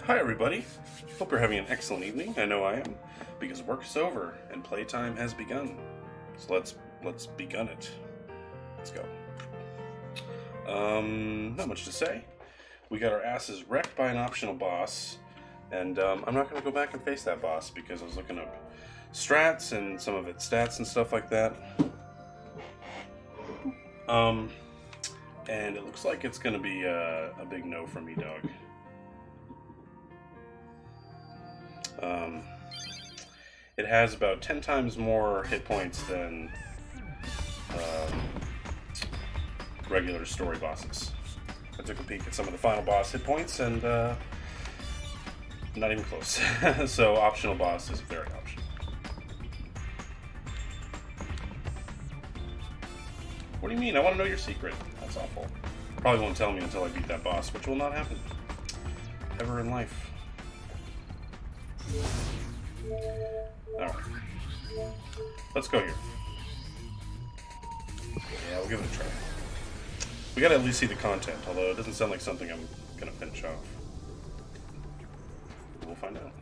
Hi everybody, hope you're having an excellent evening. I know I am, because work is over and playtime has begun. So let's begun it. Let's go. Not much to say. We got our asses wrecked by an optional boss, and I'm not going to go back and face that boss because I was looking up strats and some of its stats and stuff like that. And it looks like it's going to be a big no for me, dog. It has about 10 times more hit points than regular story bosses. I took a peek at some of the final boss hit points and not even close. So optional boss is very optional. What do you mean? I want to know your secret. That's awful. Probably won't tell me until I beat that boss, which will not happen ever in life. Alright. Let's go here. Yeah, we'll give it a try. We gotta at least see the content, although it doesn't sound like something I'm gonna finish off. We'll find out.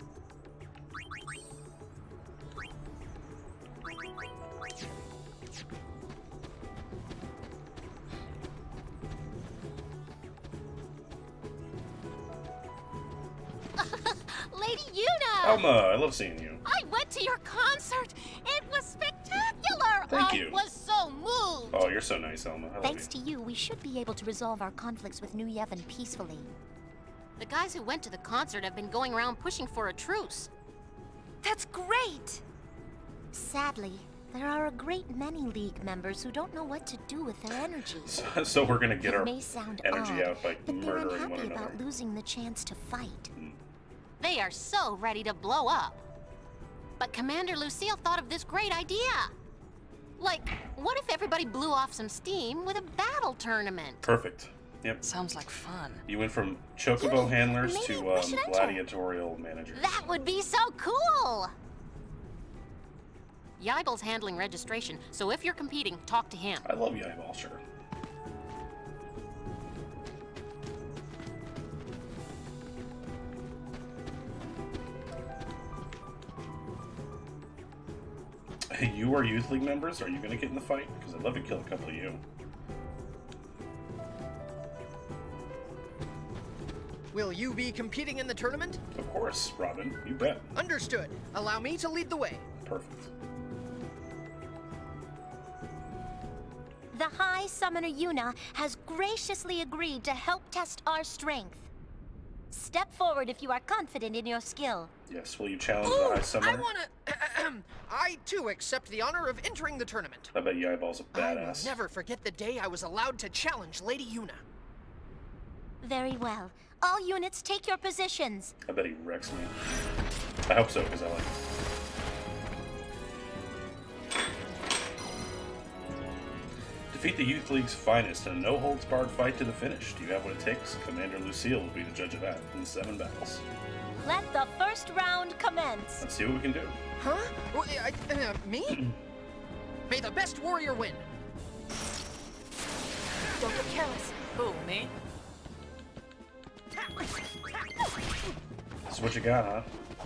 Lady Yuna! Elma, I love seeing you. I went to your concert! It was spectacular! Thank you. I was so moved! Oh, you're so nice, Elma. I love Thanks you. to you, we should be able to resolve our conflicts with New Yevon peacefully. The guys who went to the concert have been going around pushing for a truce. That's great! Sadly, there are a great many League members who don't know what to do with their energy. So we're gonna get It our may sound energy odd, out by but they're murdering one unhappy another. about losing the chance to fight. They are so ready to blow up. But Commander Lucille thought of this great idea. Like, what if everybody blew off some steam with a battle tournament? Perfect. Yep. Sounds like fun. You went from chocobo handlers maybe to we should enter. gladiatorial managers. That would be so cool! Yibel's handling registration, so if you're competing, talk to him. I love Yibel, sure. Hey, you are Youth League members? Are you going to get in the fight? Because I'd love to kill a couple of you. Will you be competing in the tournament? Of course, Robin. You bet. Understood. Allow me to lead the way. Perfect. The High Summoner Yuna has graciously agreed to help test our strength. Step forward if you are confident in your skill. Yes, will you challenge Ooh, the High Summoner? I wanna... I, too, accept the honor of entering the tournament. I bet Yibel's a I will badass. never forget the day I was allowed to challenge Lady Yuna. Very well. All units take your positions. I bet he wrecks me. I hope so, because I like him. Defeat the Youth League's finest in a no-holds-barred fight to the finish. Do you have what it takes? Commander Lucille will be the judge of that in 7 battles. Let the first round commence. Let's see what we can do. Huh? Me? May the best warrior win. Don't get careless. Who, me? This is what you got, huh?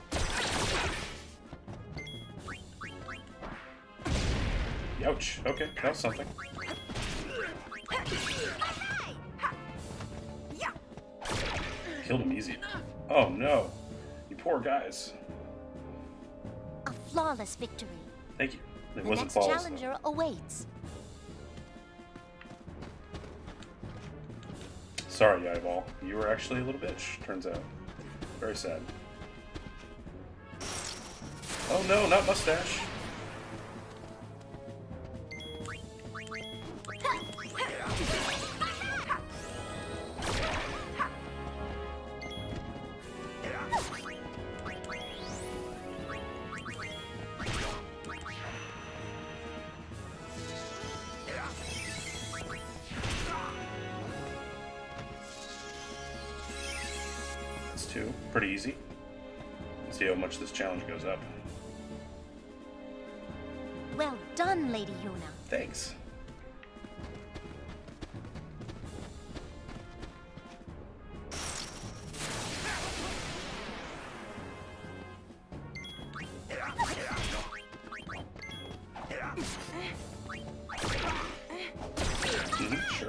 Ouch. Okay, that was something. Killed him easy. Oh no. You poor guys. A flawless victory. Thank you. It The wasn't next flawless, though. challenger awaits. Sorry, Yibel. You were actually a little bitch, turns out. Very sad. Oh no, not mustache. That's 2. Pretty easy. Let's see how much this challenge goes up. Well done, Lady Yuna. Thanks.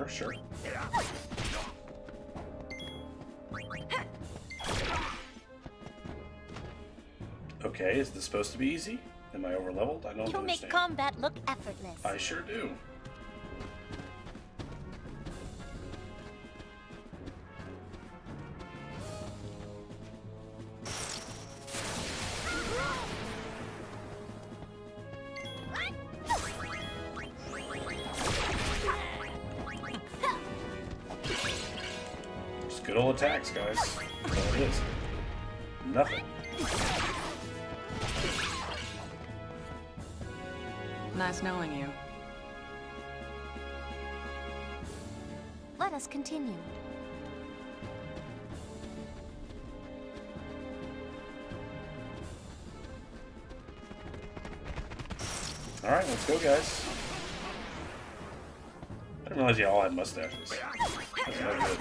Sure, sure. Okay, is this supposed to be easy? Am I overleveled? I don't You understand. make combat look effortless. I sure do. Just good old attacks, guys. That's all it is. Nothing. Nice knowing you. Let us continue. Alright, let's go, guys. I didn't realize you all had mustaches. That's no good.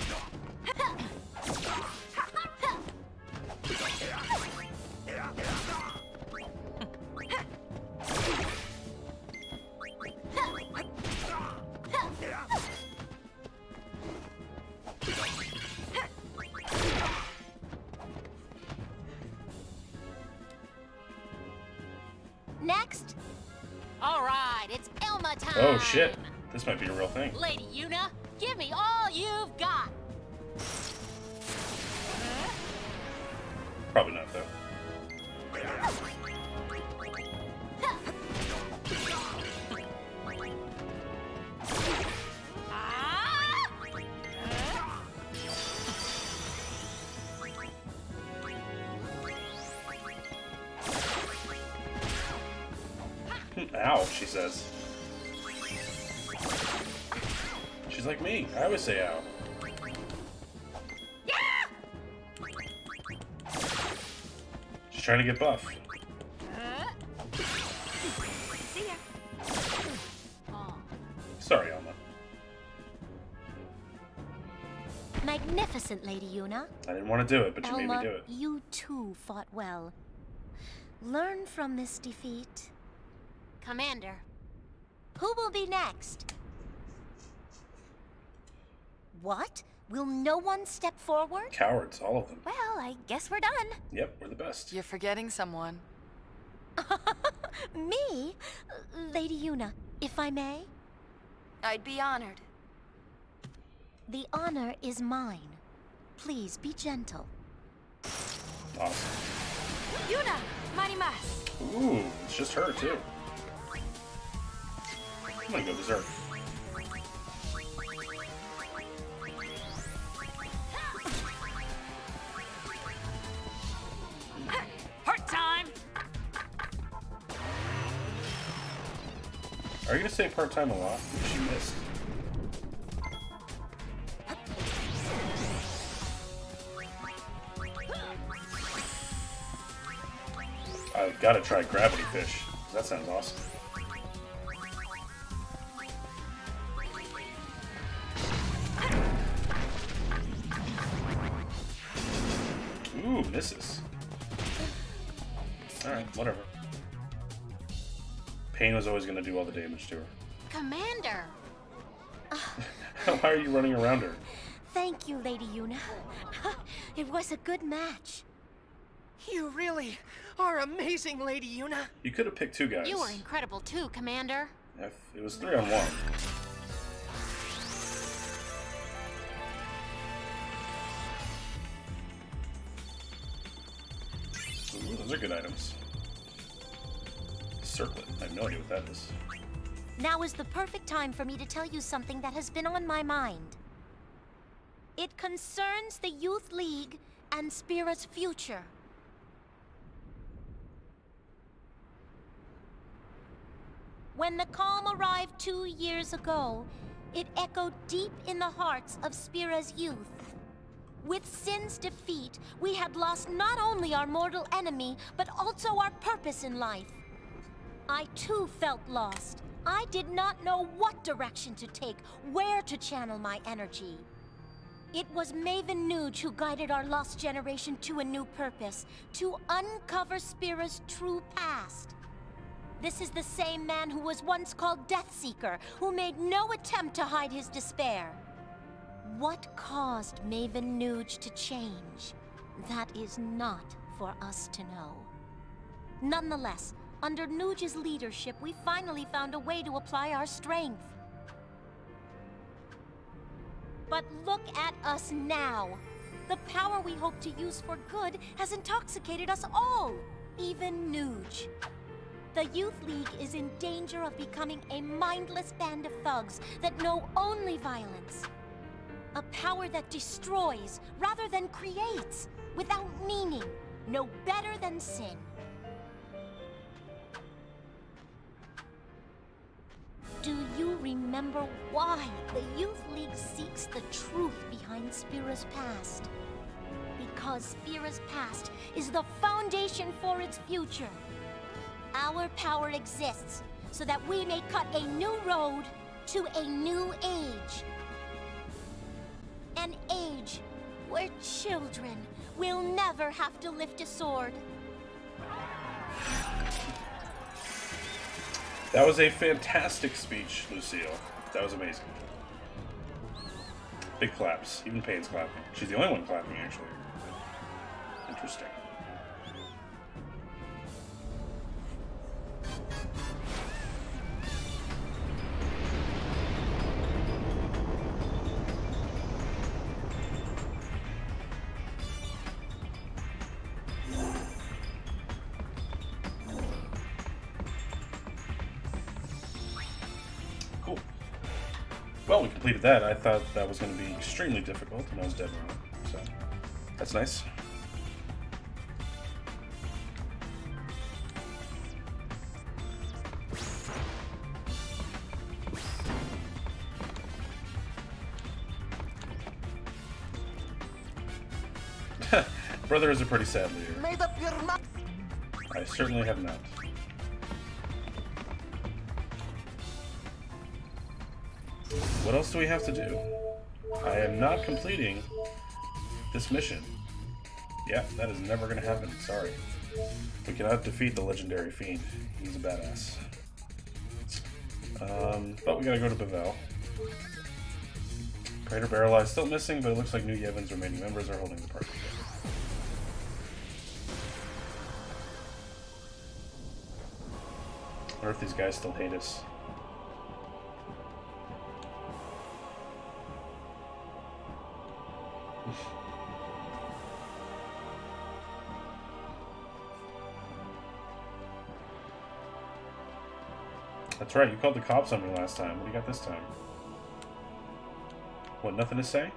Next, All right, it's Elma time. Oh shit, this might be a real thing. Lady Yuna, give me all you've got. Probably not, though. Ow, she says. She's like me. I always say ow. She's trying to get buff. see ya. Sorry, Alma. Magnificent, Lady Yuna. I didn't want to do it, but you made me Elma, do it. you too fought well. Learn from this defeat. Commander, Who will be next? What? Will no one step forward? Cowards, all of them. Well, I guess we're done. Yep, we're the best. You're forgetting someone. Me? Lady Yuna, if I may? I'd be honored. The honor is mine. Please be gentle. Awesome. Yuna! Marimas! Ooh, it's just her, too. I'm gonna go berserk. Part time! Are you gonna say part-time a lot? She missed. I've gotta try Gravity Fish. That sounds awesome. Ooh, misses. Alright, whatever. Pain was always gonna do all the damage to her. Commander. Why are you running around her? Thank you, Lady Yuna. It was a good match. You really are amazing, Lady Yuna. You could have picked two guys. You were incredible too, Commander. It was 3-on-1. Ooh, those are good items. Circlet. I have no idea what that is. Now is the perfect time for me to tell you something that has been on my mind. It concerns the Youth League and Spira's future. When the calm arrived 2 years ago, it echoed deep in the hearts of Spira's youth. With Sin's defeat, we had lost not only our mortal enemy, but also our purpose in life. I too felt lost. I did not know what direction to take, where to channel my energy. It was Maven Nuge who guided our lost generation to a new purpose, to uncover Spira's true past. This is the same man who was once called Deathseeker, who made no attempt to hide his despair. What caused Maven Nuge to change? That is not for us to know. Nonetheless, under Nuge's leadership, we finally found a way to apply our strength. But look at us now. The power we hope to use for good has intoxicated us all, even Nuge. The Youth League is in danger of becoming a mindless band of thugs that know only violence. A power that destroys rather than creates, without meaning, no better than sin. Do you remember why the Youth League seeks the truth behind Spira's past? Because Spira's past is the foundation for its future. Our power exists so that we may cut a new road to a new age. An age where children will never have to lift a sword. That was a fantastic speech, Lucille. That was amazing. Big claps. Even Payne's clapping. She's the only one clapping, actually. Interesting. Cool. Well, we completed that. I thought that was going to be extremely difficult, and I was dead wrong. So, that's nice. Brother is a pretty sad leader. Made up your mind. I certainly have not. What else do we have to do? I am not completing this mission. Yeah, that is never going to happen. Sorry. We cannot defeat the legendary fiend. He's a badass. But we gotta go to Bevelle. Crater Barrel Eye is still missing, but it looks like New Yevon's remaining members are holding the party together. I wonder if these guys still hate us. That's right, you called the cops on me last time. What do you got this time? What, nothing to say?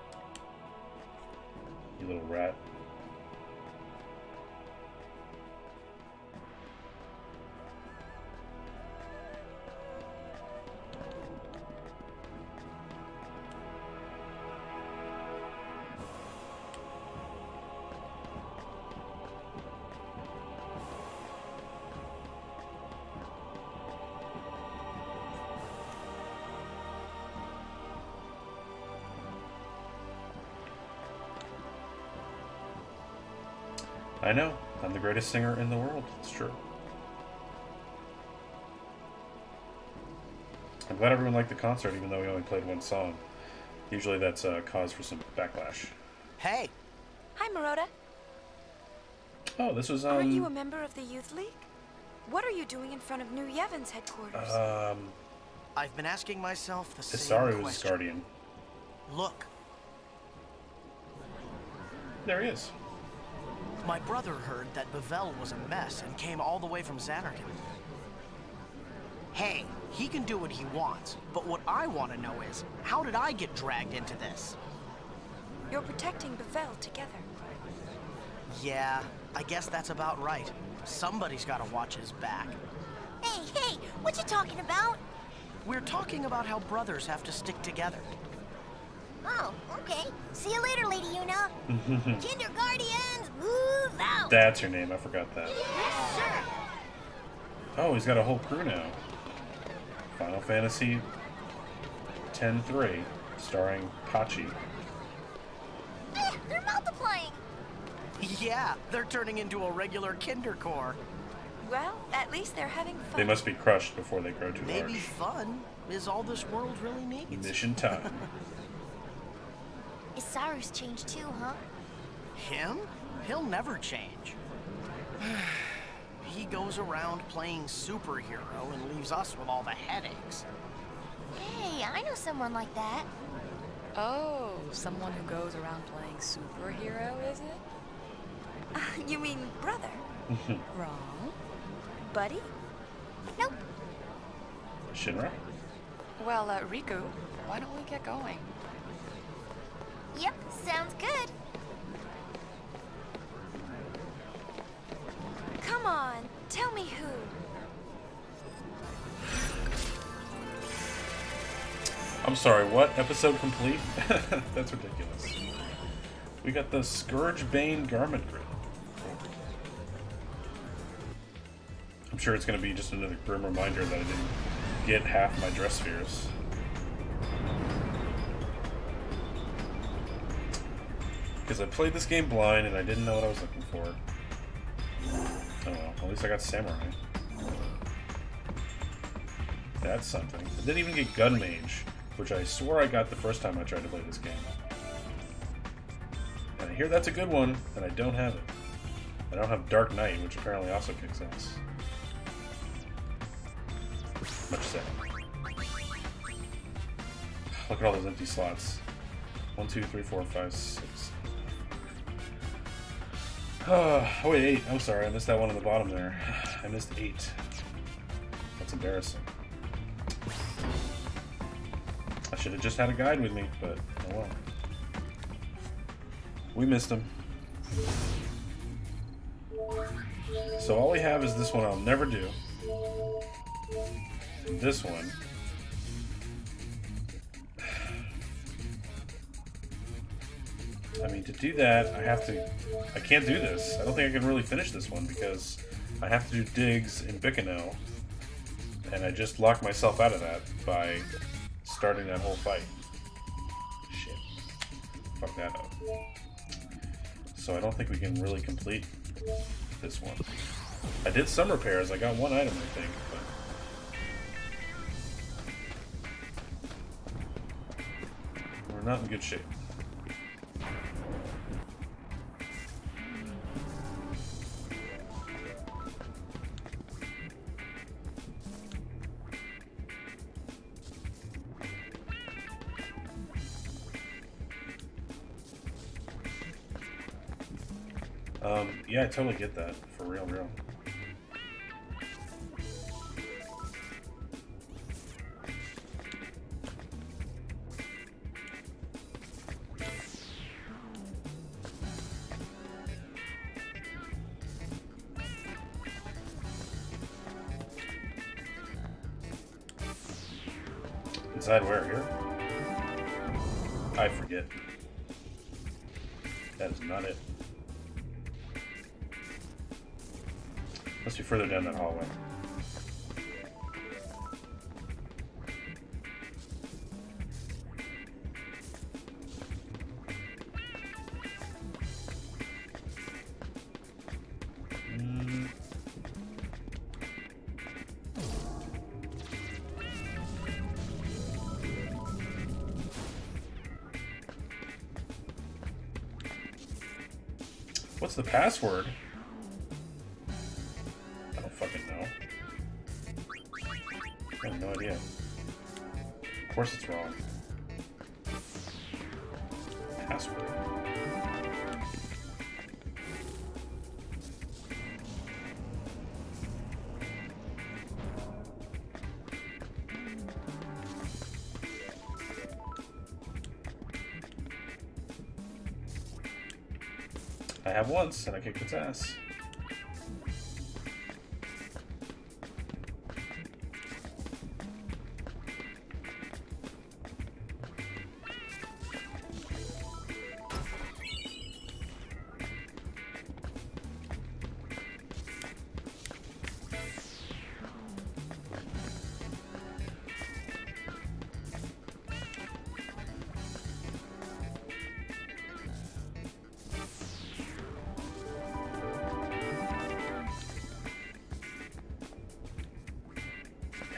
You little rat. I know. I'm the greatest singer in the world. It's true. I'm glad everyone liked the concert, even though we only played one song. Usually that's a cause for some backlash. Hey! Hi, Maroda. Oh, this was, Aren't you a member of the Youth League? What are you doing in front of New Yevon's headquarters? I've been asking myself the same Isaru was question. Guardian. Look, There he is. my brother heard that Bevelle was a mess and came all the way from Xanarkand. Hey, he can do what he wants, but what I want to know is, how did I get dragged into this? You're protecting Bevelle together. Yeah, I guess that's about right. Somebody's got to watch his back. Hey, what you talking about? We're talking about how brothers have to stick together. Oh, okay. See you later, Lady Yuna. Kinder Guardians, move out! That's her name. I forgot that. Yes, sir. Oh, he's got a whole crew now. Final Fantasy X-3, starring Pachi. They're multiplying. Yeah, they're turning into a regular Kinder Corps. Well, at least they're having fun. They must be crushed before they grow too Maybe large. fun is all this world really needs. Mission time. Isaru's changed too, huh? Him? He'll never change. He goes around playing superhero and leaves us with all the headaches. Hey, I know someone like that. Oh, someone who goes around playing superhero, is it? You mean brother? Wrong. Buddy? Nope. Shinra? Well, Riku, why don't we get going? Yep, sounds good. Come on, tell me who. I'm sorry, what? Episode complete? That's ridiculous. We got the Scourgebane Garment Grid. I'm sure it's going to be just another grim reminder that I didn't get half my dress spheres. Because I played this game blind and I didn't know what I was looking for. Oh well, at least I got Samurai. That's something. I didn't even get Gun Mage, which I swore I got the first time I tried to play this game. And I hear that's a good one, and I don't have it. I don't have Dark Knight, which apparently also kicks ass. Much sad. Look at all those empty slots. 1, 2, 3, 4, 5, 6. Oh, wait, 8. I'm sorry, I missed that one on the bottom there. I missed 8. That's embarrassing. I should have just had a guide with me, but oh well. We missed him. So all we have is this one I'll never do. And this one. I mean, to do that, I can't do this. I don't think I can really finish this one because I have to do digs in Bikanel, and I just locked myself out of that by starting that whole fight. Shit. Fuck that up. So I don't think we can really complete this one. I did some repairs. I got one item, I think, but we're not in good shape. Yeah, I totally get that. For real, real. Inside where? Here? I forget. That is not it. Must be further down that hallway. What's the password? I don't fucking know. I have no idea. Of course it's wrong. Password. I have once, and I kicked its ass.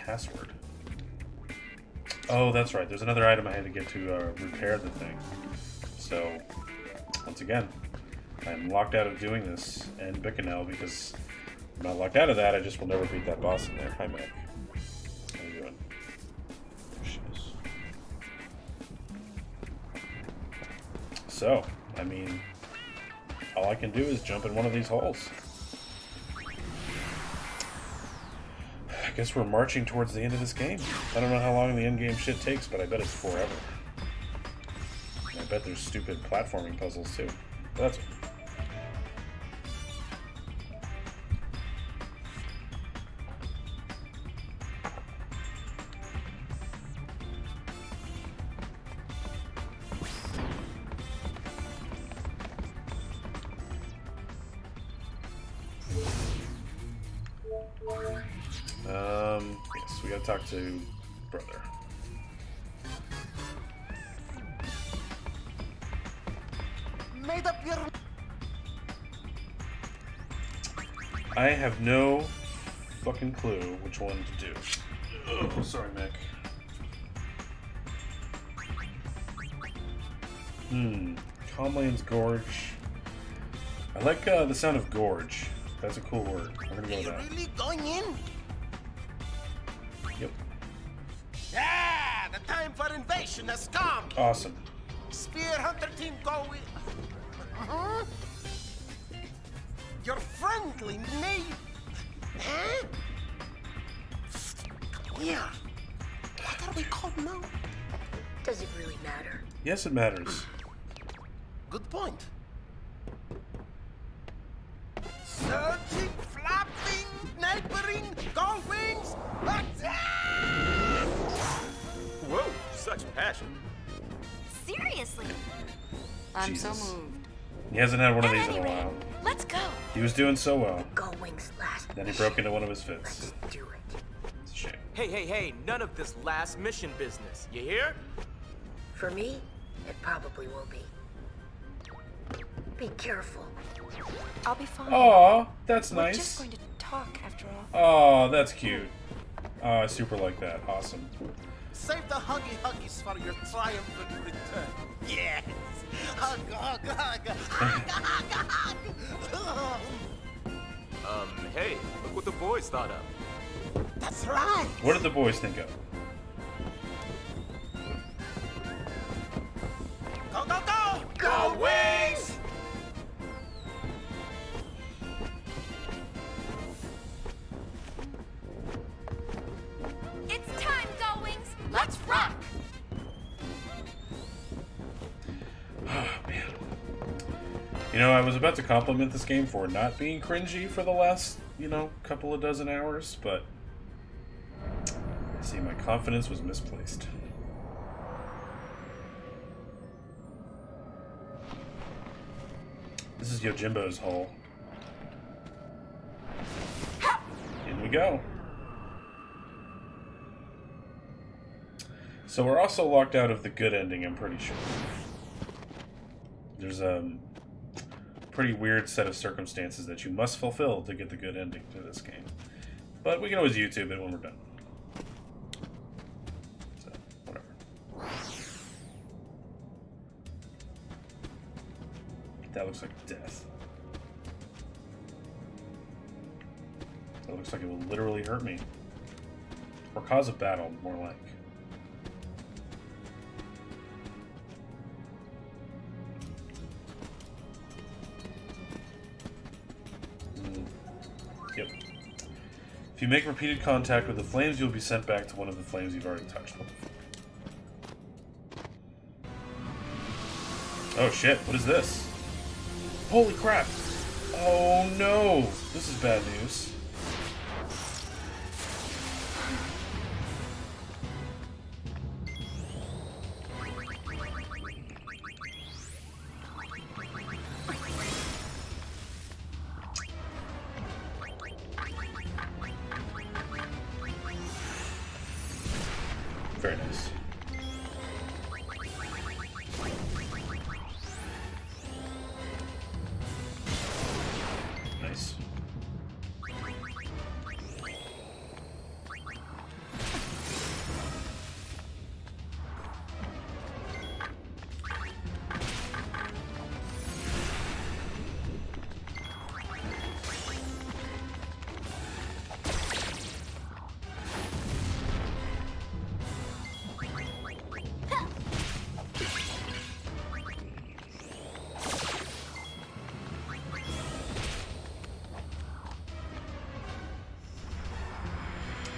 password. Oh, that's right. There's another item I had to get to repair the thing. So, once again, I'm locked out of doing this in Bikanel because I'm not locked out of that. I just will never beat that boss in there. Hi, Mac. How you doing? There she is. So, I mean, all I can do is jump in one of these holes. I guess we're marching towards the end of this game. I don't know how long the end game shit takes, but I bet it's forever. And I bet there's stupid platforming puzzles too. But that's okay. Yes, we gotta talk to brother. Made up your... I have no fucking clue which one to do. Oh, sorry, Mick. Calmlands Gorge. I like the sound of gorge. That's a cool word. I'm gonna go with that. Really going in? Yep. Yeah, the time for invasion has come. Awesome. Spear Hunter team go with... Huh? Your friendly name... Huh? Yeah. What are we called now? Does it really matter? Yes, it matters. Good point. Surging, flapping, neighboring, gold wings, attack! Whoa, such passion. Seriously. I'm so Jesus. moved. He hasn't had one of these in a while. Let's go. He was doing so well. Gull Wings last. Then he broke into one of his fits. Let's do it. It's a shame. Hey, none of this last mission business. You hear? For me, it probably will be. Be careful. I'll be fine. Aw, that's We're nice. just going to talk after all. Oh, that's cute. Oh, I super like that. Awesome. Save the huggies for your triumphant return. Yes. Hug. Hey, look what the boys thought of. That's right. What did the boys think of? Go. Go Wings! It's time, Gull Wings. Let's rock. Oh, man. You know, I was about to compliment this game for not being cringy for the last, couple of dozen hours, but I see my confidence was misplaced. This is Yojimbo's hole. In we go. So we're also locked out of the good ending, I'm pretty sure. There's a pretty weird set of circumstances that you must fulfill to get the good ending to this game. But we can always YouTube it when we're done. So, whatever. That looks like death. That looks like it will literally hurt me. Or cause a battle, more like. Yep. If you make repeated contact with the flames, you'll be sent back to one of the flames you've already touched. What the fuck? Oh shit, what is this? Holy crap! Oh no! This is bad news. Very nice. Nice.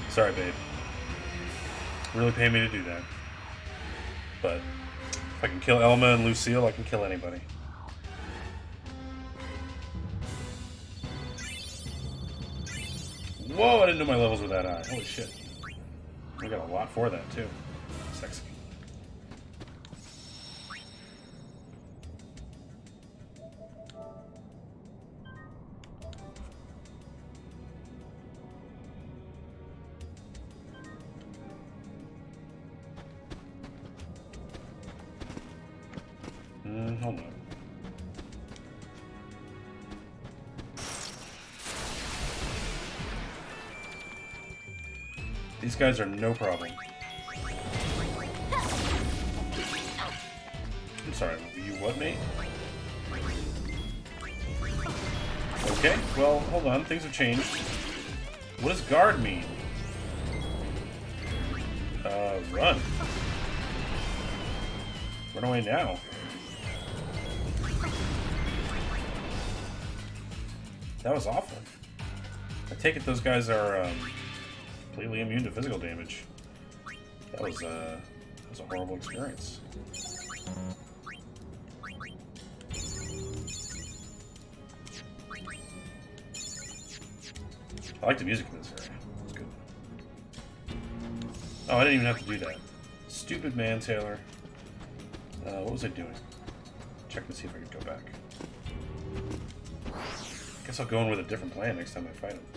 Sorry, babe. Really pay me to do that. But if I can kill Elma and Lucille, I can kill anybody. Whoa, I didn't know my levels were that high. Holy shit. I got a lot for that, too. Sexy. Hold on. These guys are no problem. I'm sorry, you what, mate? Okay, well, hold on, things have changed. What does guard mean? Run. Run away now. That was awful. I take it those guys are completely immune to physical damage. That was a horrible experience. I like the music in this area. It's good. Oh, I didn't even have to do that. Stupid man, Taylor. What was I doing? Check to see if I could go back. Guess I'll go in with a different plan next time I fight him.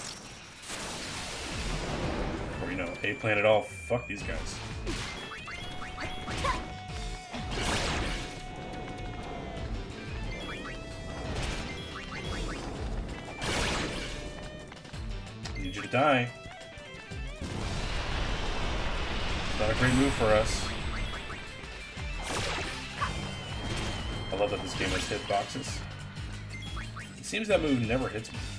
Or, you know, A plan it all. Fuck these guys. I need you to die. It's not a great move for us. I love that this game has hitboxes. It seems that move never hits me.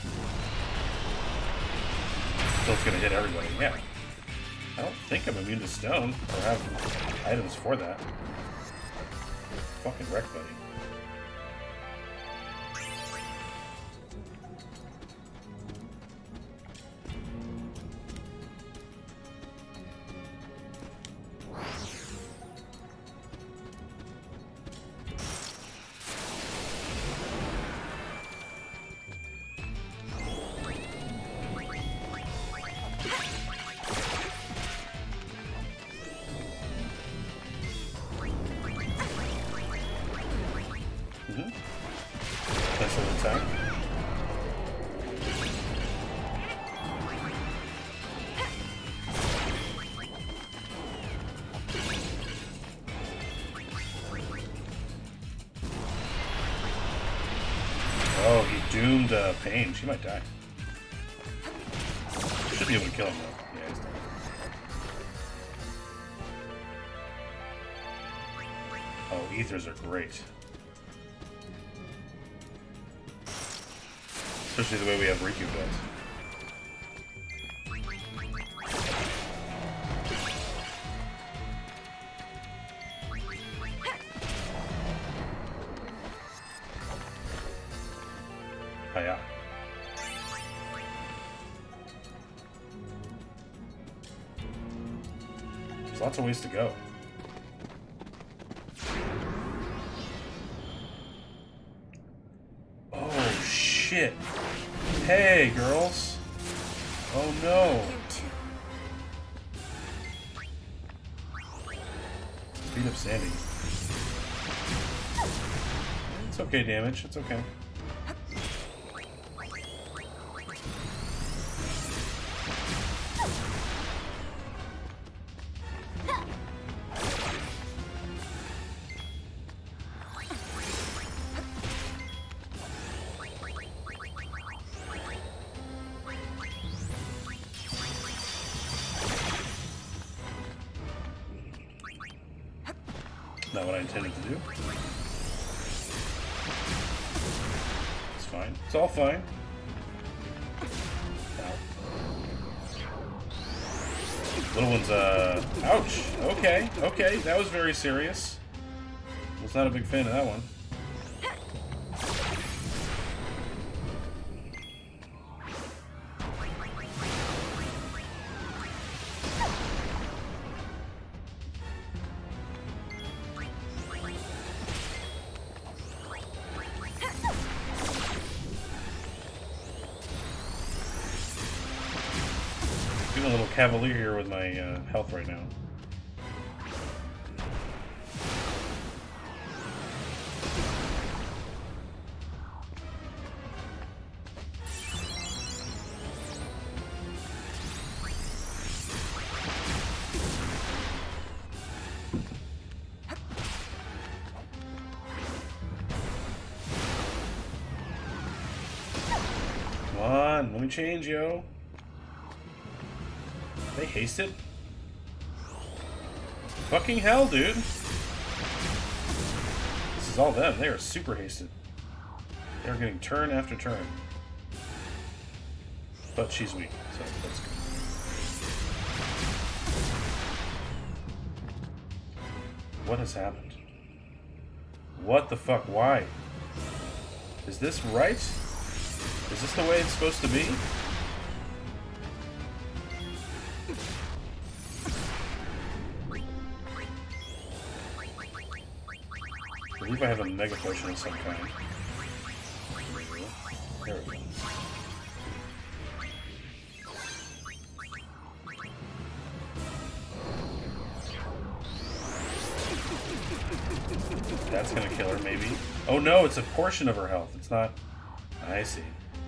So it's gonna hit everybody. Yeah. I don't think I'm immune to stone, or have items for that. Fucking wreck, buddy. Nice little attack. Oh, he doomed Pain. She might die. Should be able to kill him though. Yeah, he's dead. Oh, ethers are great. Especially the way we have Riku built. Hiya. There's lots of ways to go. Oh shit. Hey, girls. Oh no. Beat up Sandy. It's okay, damage. It's okay. Not what I intended to do. It's fine. It's all fine. Ow. Little one's, ouch! Okay, okay, that was very serious. Was not a big fan of that one. Feeling a little cavalier here with my health right now. Come on, let me change, yo. They hasted? Fucking hell, dude. This is all them. They are super hasted. They're getting turn after turn. But she's weak, so that's good. What has happened? What the fuck? Why? Is this right? Is this the way it's supposed to be? I believe I have a mega potion of some kind. There we go. That's gonna kill her, maybe. Oh no, it's a portion of her health. It's not. I see.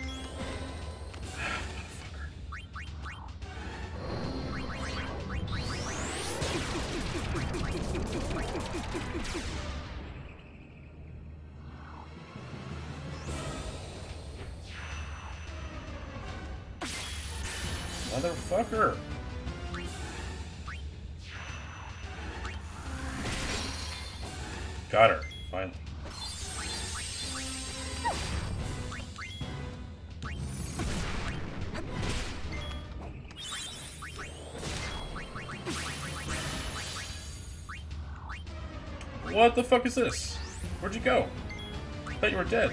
Motherfucker! Got her, finally. What the fuck is this? Where'd you go? I thought you were dead.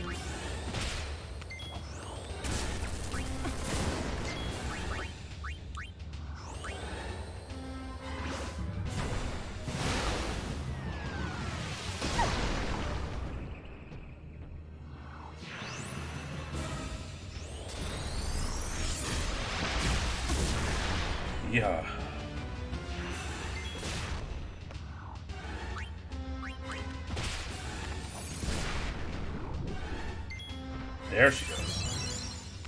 Yeah. There she goes.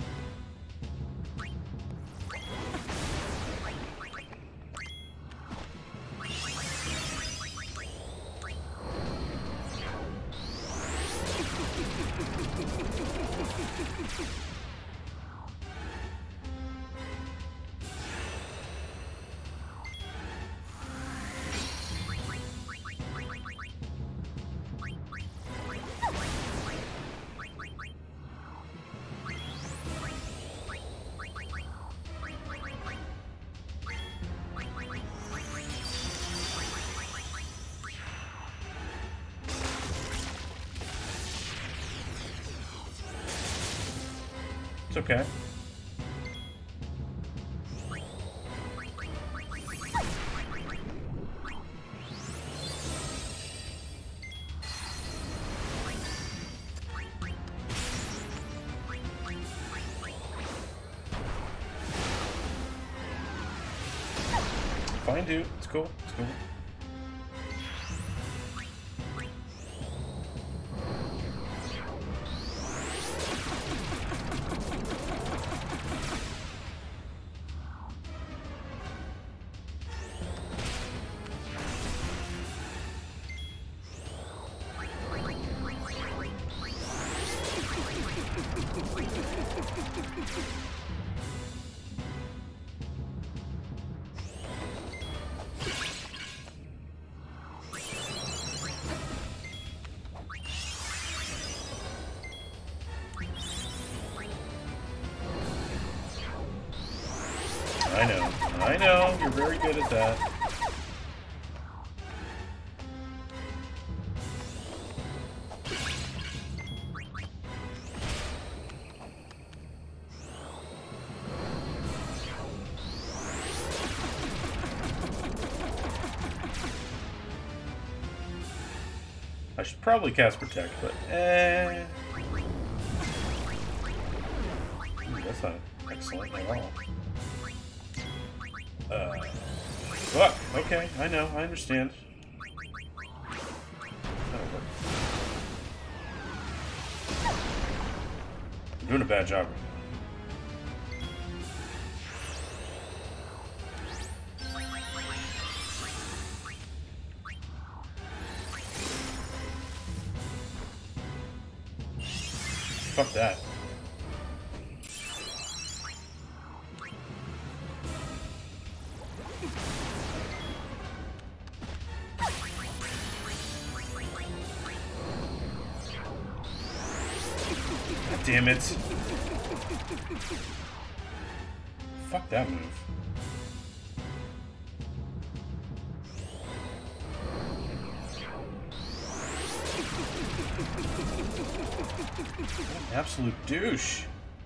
It's okay. Fine, dude. It's cool. It's cool. I know, you're very good at that. I should probably cast Protect, but Ooh, that's not excellent at all. Fuck. Okay, I know. I understand. That'll work. I'm doing a bad job right now. Fuck that. God damn it. Fuck that move. What an absolute douche.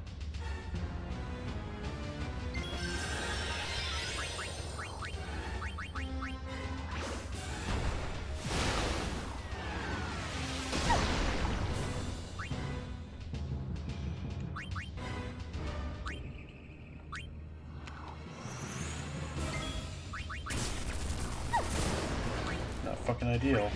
Not fucking ideal.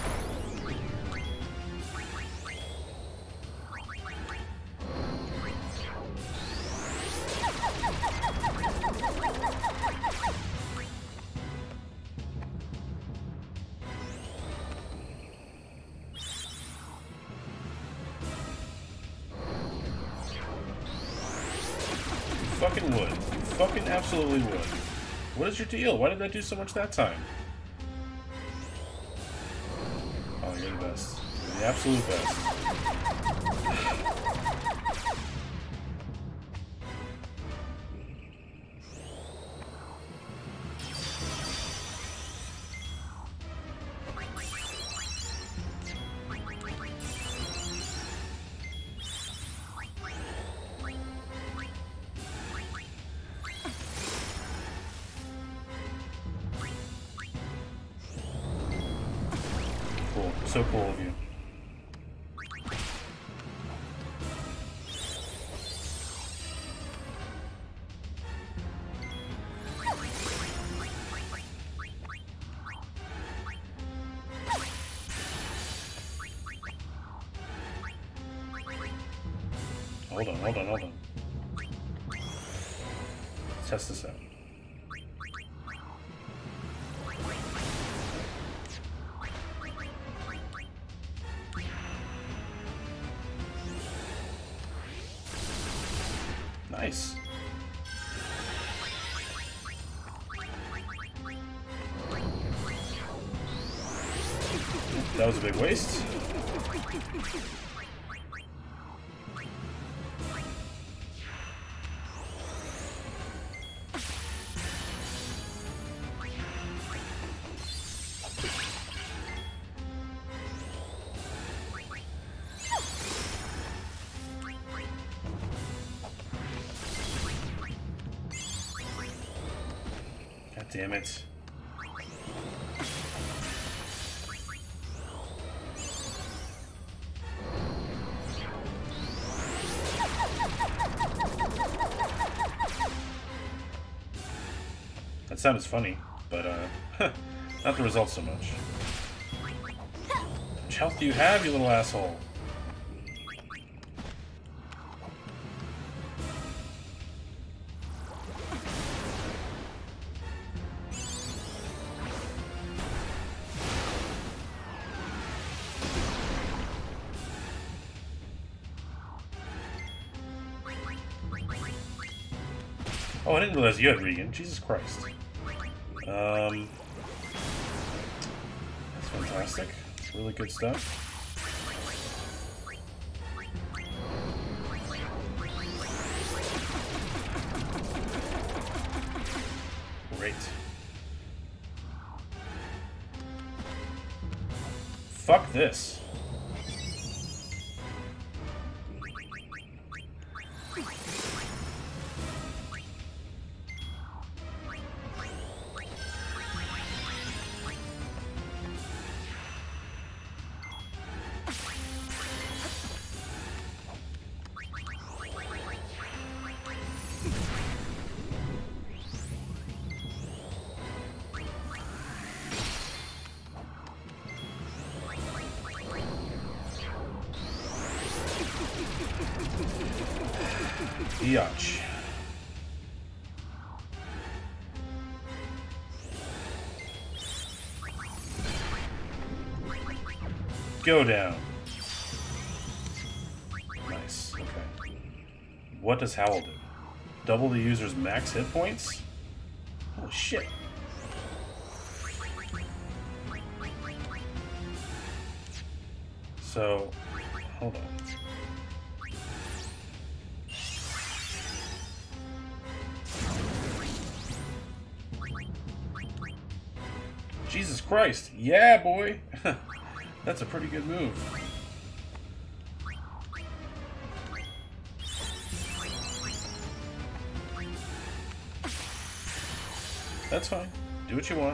Fucking would. You fucking absolutely would. What is your deal? Why did I do so much that time? Oh, you're the best. You're the absolute best. Cool. So cool of you. Hold on. Let's test this out. Nice. That was a big waste. God damn it. That sound is funny, but not the result so much. How much health do you have, you little asshole? Oh, I didn't realize you had Regan. Jesus Christ. That's fantastic. That's really good stuff. Great. Fuck this. Biatch. Go down. Nice. Okay. What does Howl do? Double the user's max hit points? Holy shit. So, hold on. Jesus Christ. Yeah, boy. That's a pretty good move. That's fine. Do what you want.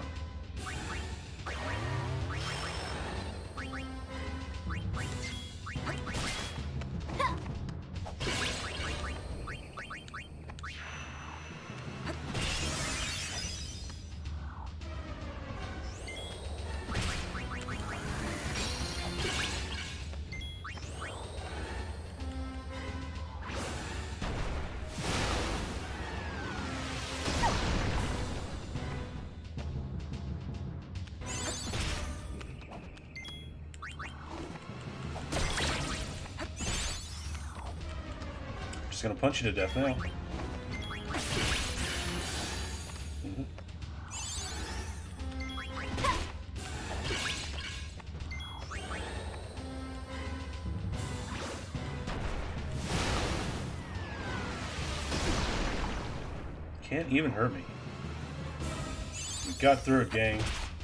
Just gonna punch you to death now. Can't even hurt me. We got through it, gang.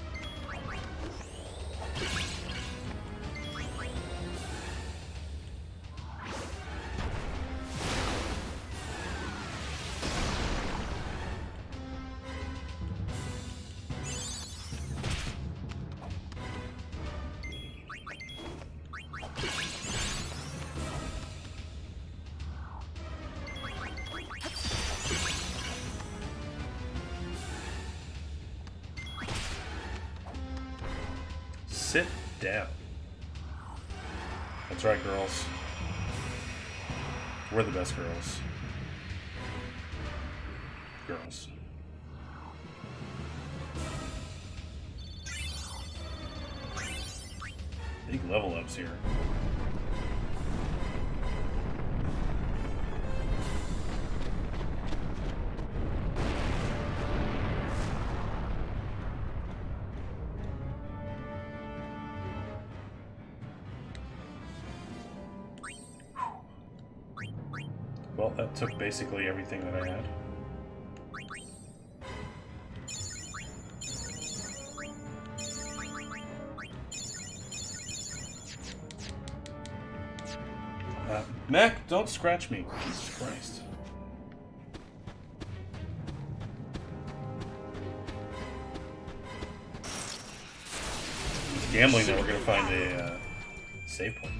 Sit down. That's right, girls. We're the best girls. Girls. Big level ups here. Well, that took basically everything that I had. Mac, don't scratch me. Jesus Christ. It's gambling that we're going to find a save point.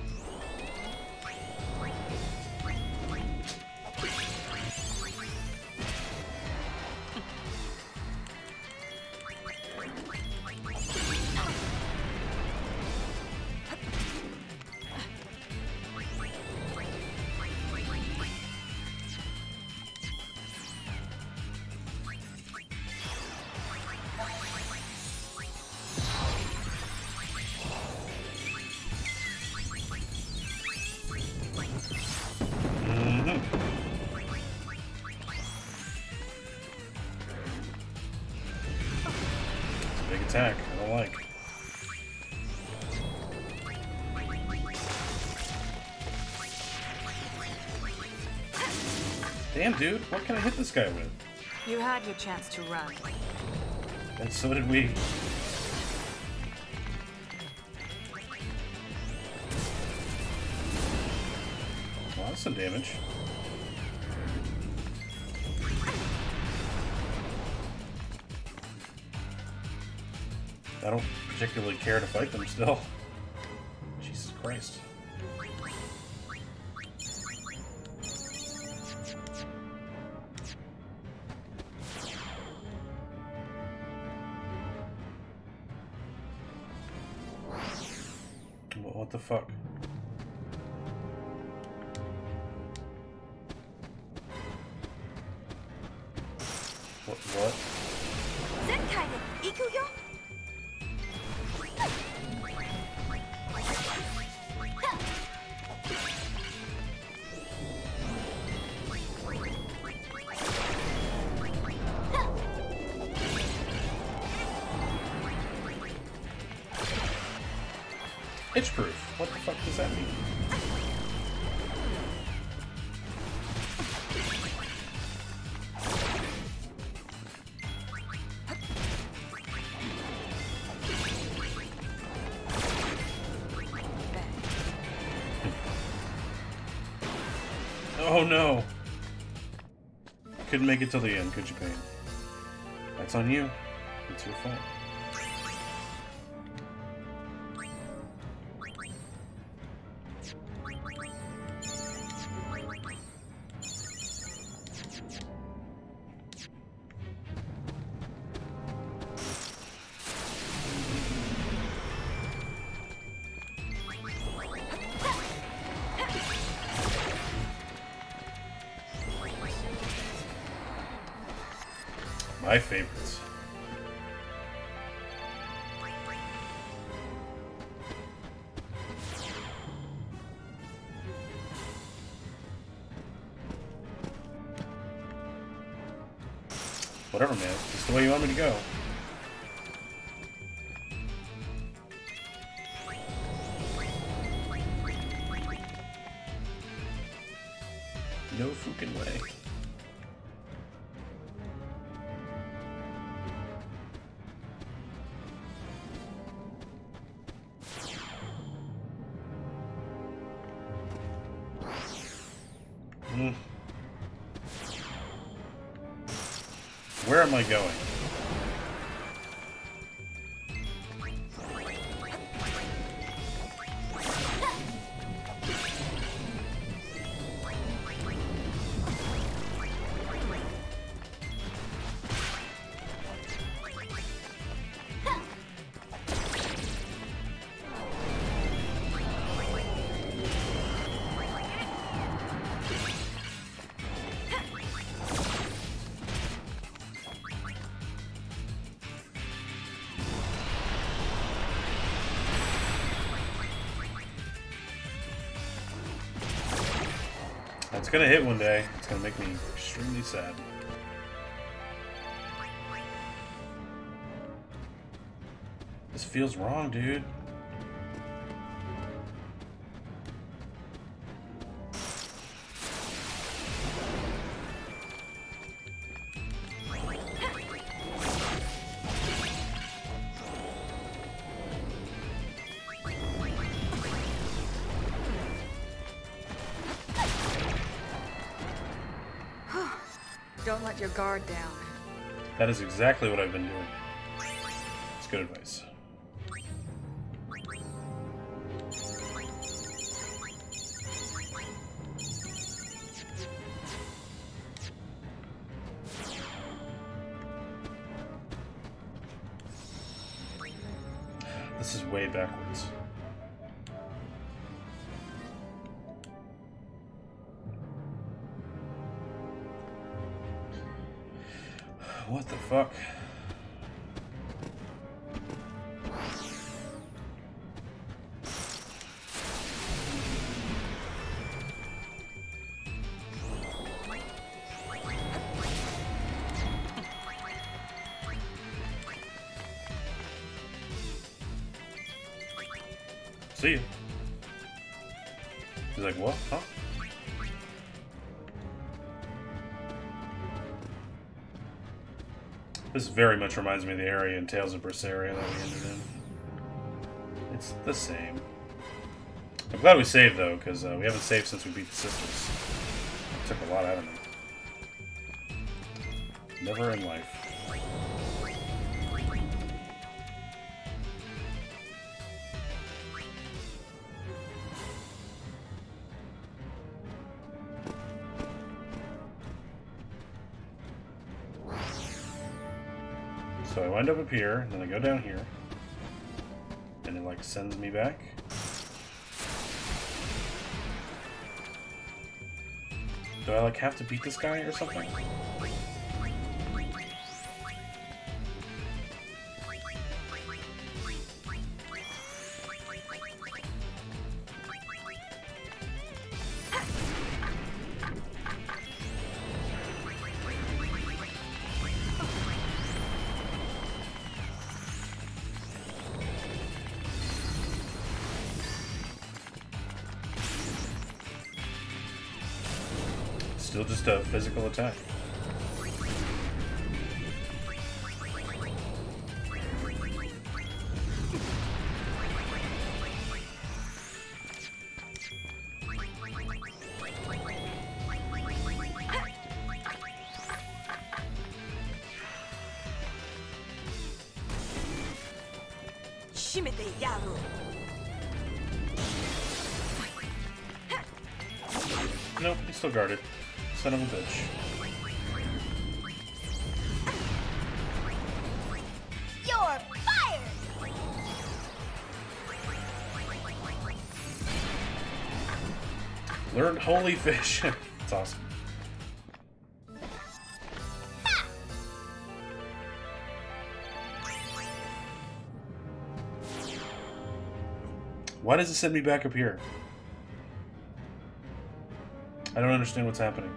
Big attack, I don't like. Damn, dude, what can I hit this guy with? You had your chance to run. And so did we. Well, that's some damage. I don't particularly care to fight them still. Jesus Christ. What the fuck? What? Zenkaiden, Ikuyo? Itch proof. What the fuck does that mean? Oh no! Couldn't make it till the end, could you, Pain? That's on you. It's your fault. My favorites. Whatever, man. It's the way you want me to go. No fucking way. Where am I going? It's gonna hit one day. It's gonna make me extremely sad. This feels wrong, dude. Don't let your guard down. That is exactly what I've been doing. It's good advice. This is way backwards. What the fuck? See you. He's like, what? Huh? This very much reminds me of the area in Tales of Berseria that we ended in. It's the same. I'm glad we saved, though, because we haven't saved since we beat the sisters. It took a lot out of me. Never in life. So I wind up here, and then I go down here, and it like sends me back. Do I like have to beat this guy or something? Still just a physical attack. Nope, he's still guarded. Son of a bitch. You're fired! Learn Holy Fish. It's awesome. Why does it send me back up here? I don't understand what's happening.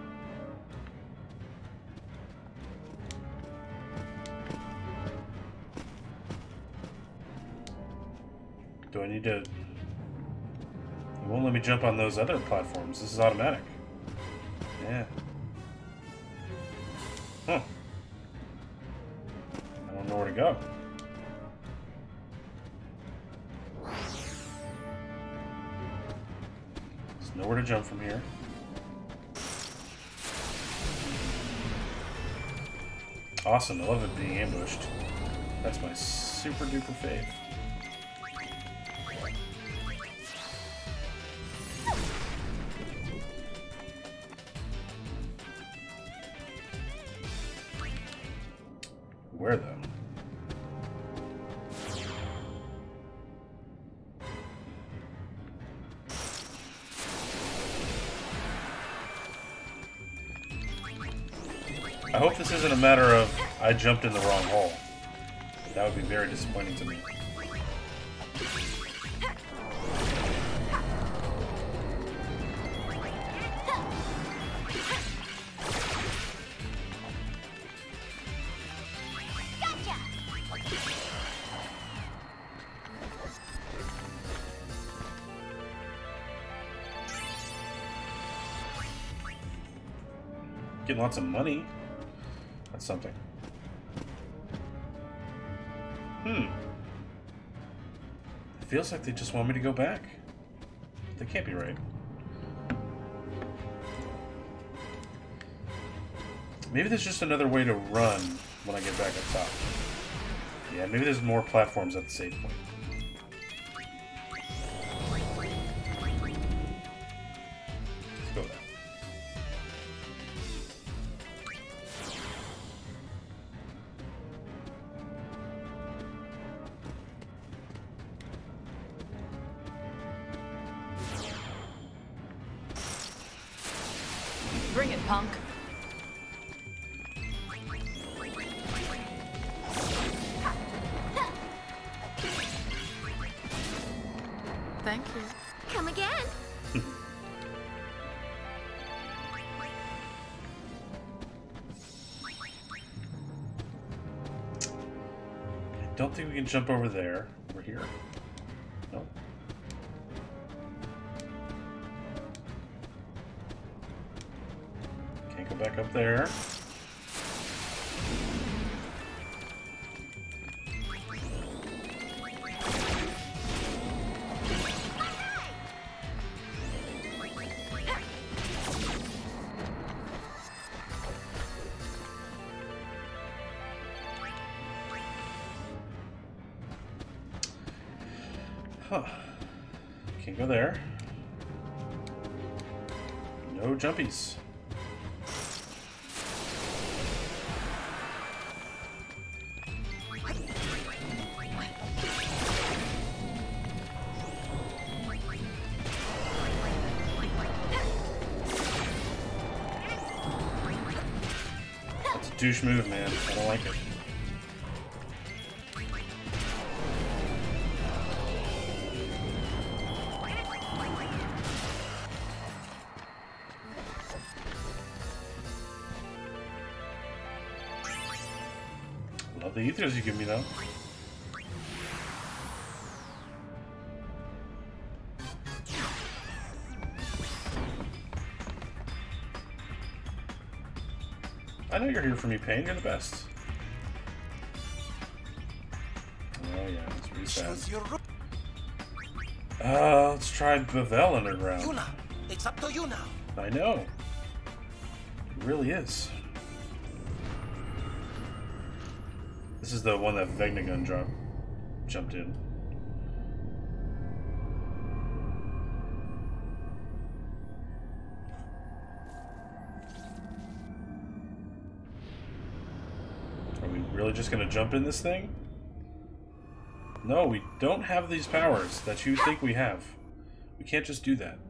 Do I need to... It won't let me jump on those other platforms. This is automatic. Yeah. Huh. I don't know where to go. There's nowhere to jump from here. Awesome, I love it being ambushed. That's my super duper fave. Where though? I hope this isn't a matter of I jumped in the wrong hole. That would be very disappointing to me. Getting lots of money. That's something. It feels like they just want me to go back. They can't be right. Maybe there's just another way to run when I get back up top. Yeah, maybe there's more platforms at the save point. Let's go there. Bring it, punk. Thank you. Come again. I don't think we can jump over there. Over here. Nope. Can't go back up there. Huh. Can't go there. No jumpies. That's a douche move, man. I don't like it. Love the ethers you give me, though. know you're here for me, Pain. You're the best. Oh yeah, let's reset. Let's try Bavel Underground. Yuna, it's up to you now. I know. It really is. This is the one that Vegnagun jumped in. Are we really just gonna jump in this thing? No, we don't have these powers that you think we have. We can't just do that.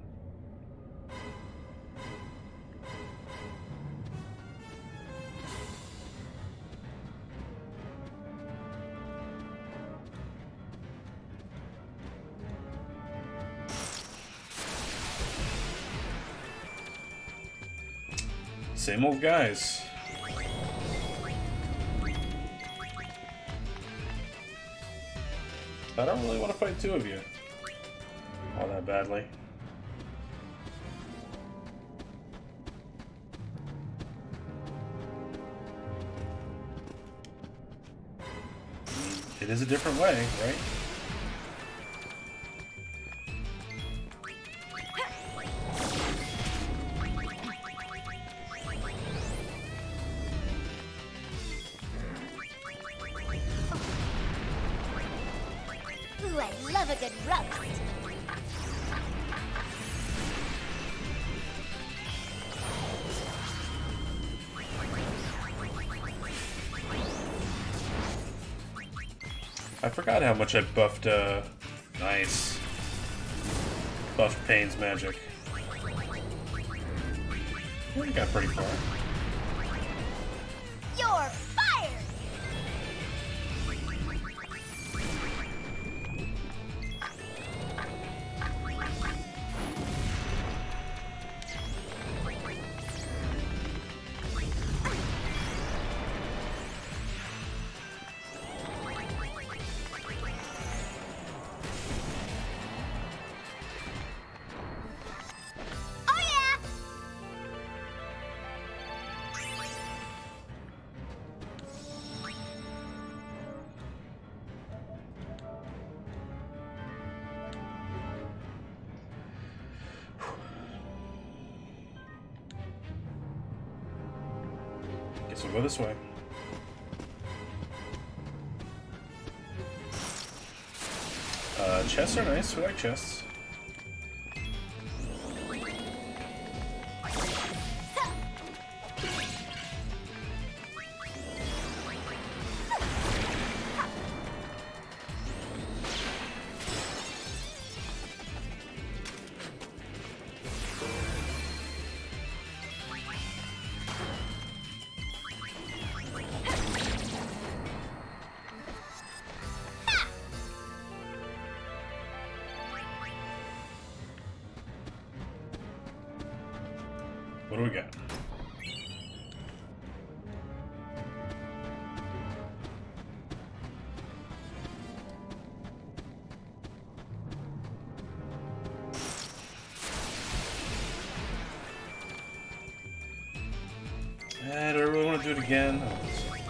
Same old guys. I don't really want to fight two of you all that badly. It is a different way, right? Ooh, I love a good roast. I forgot how much I buffed, nice. Buffed Pain's magic. We got pretty far. You're fired! Guess we'll go this way. Chests are nice. We like chests. What do we got? Do I really want to do it again? Oh,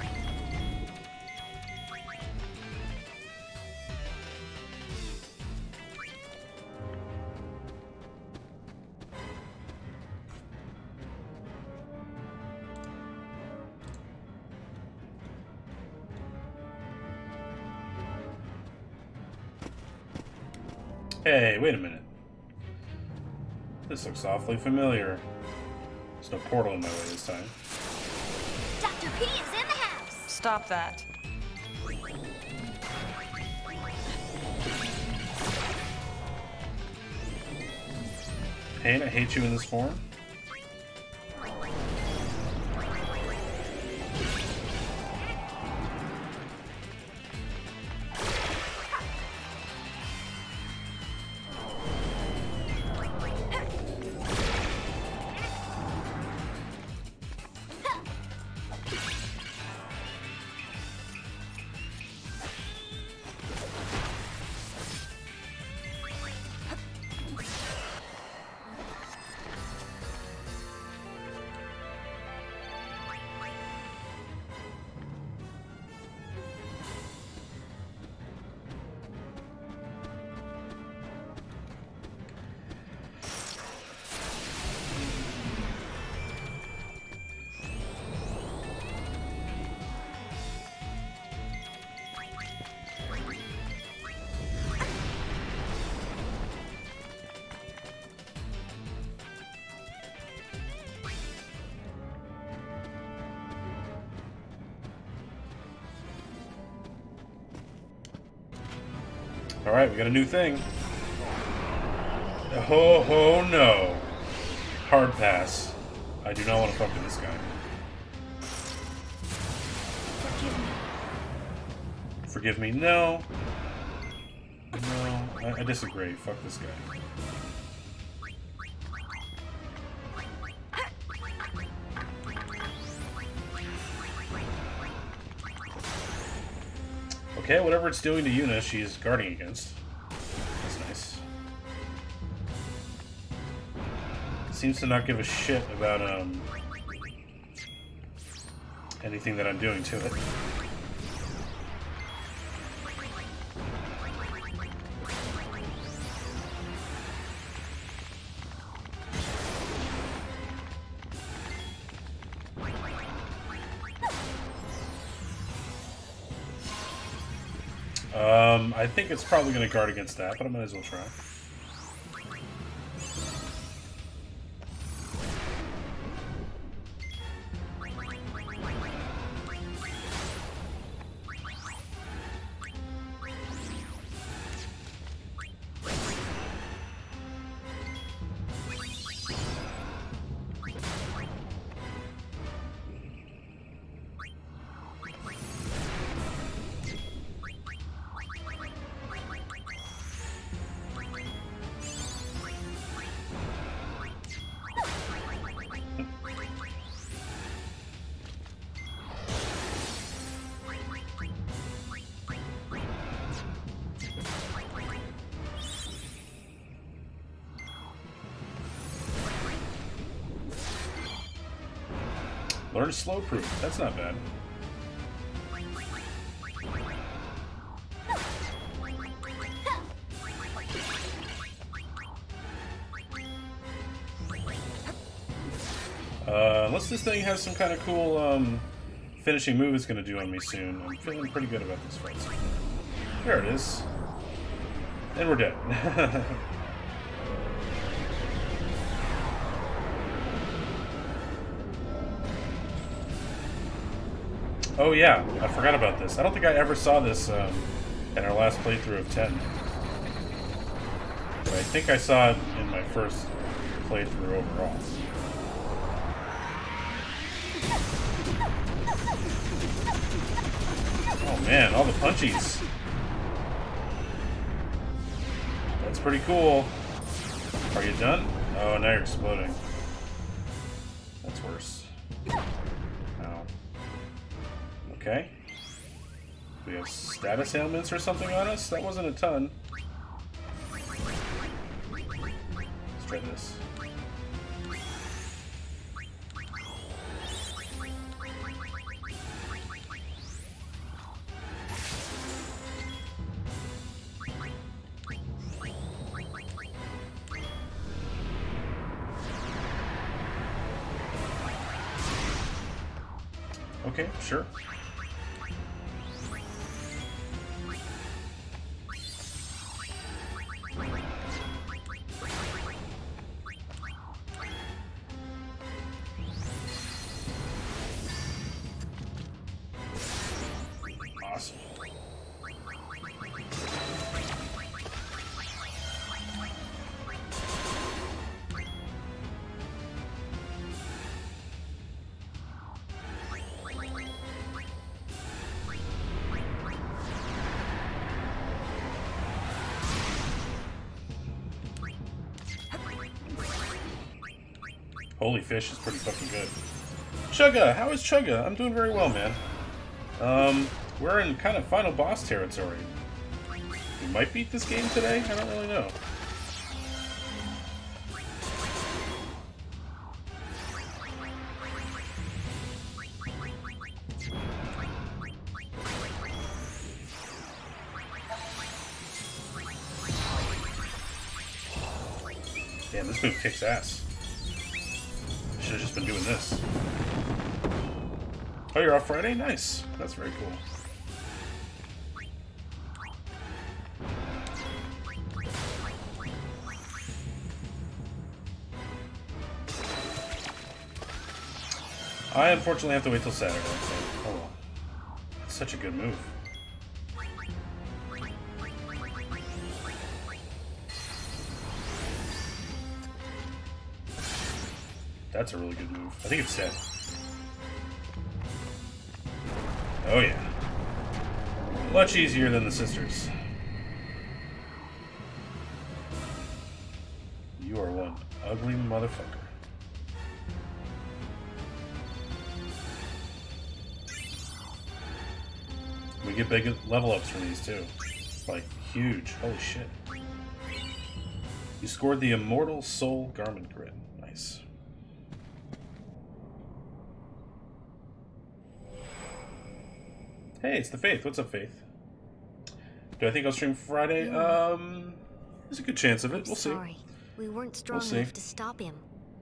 hey, wait a minute. This looks awfully familiar. There's no portal in my way this time. Dr. P is in the house! Stop that. Pain, I hate you in this form. Alright, we got a new thing. Oh no. Hard pass. I do not want to fuck with this guy. Forgive me. No. No. I disagree. Fuck this guy. Okay, whatever it's doing to Yuna, she's guarding against. That's nice. Seems to not give a shit about, anything that I'm doing to it. I think it's probably going to guard against that, but I might as well try. Learn slow proof. That's not bad. Unless this thing has some kind of cool finishing move it's going to do on me soon. I'm feeling pretty good about this fight. There it is. And we're dead. Oh yeah, I forgot about this. I don't think I ever saw this in our last playthrough of 10. But I think I saw it in my first playthrough overall. Oh man, all the punchies. That's pretty cool. Are you done? Oh, now you're exploding. That's worse. Ow. Okay. We have status ailments or something on us? That wasn't a ton. Let's try this. Okay, sure. Awesome. Holy fish is pretty fucking good. Chugga! How is Chugga? I'm doing very well, man. We're in kind of final boss territory. We might beat this game today? I don't really know. Damn, this move kicks ass. Should have just been doing this. Oh, you're off Friday? Nice. That's very cool. I unfortunately have to wait till Saturday. So, oh well. It's such a good move. That's a really good move. I think it's dead. Oh yeah. Much easier than the sisters. You are one ugly motherfucker. We get big level ups from these too. Like, huge. Holy shit. You scored the Immortal Soul Garment Grid. Nice. Hey, it's the Faith. What's up, Faith? Do I think I'll stream Friday? There's a good chance of it. We'll see. Sorry, we weren't strong enough to stop him.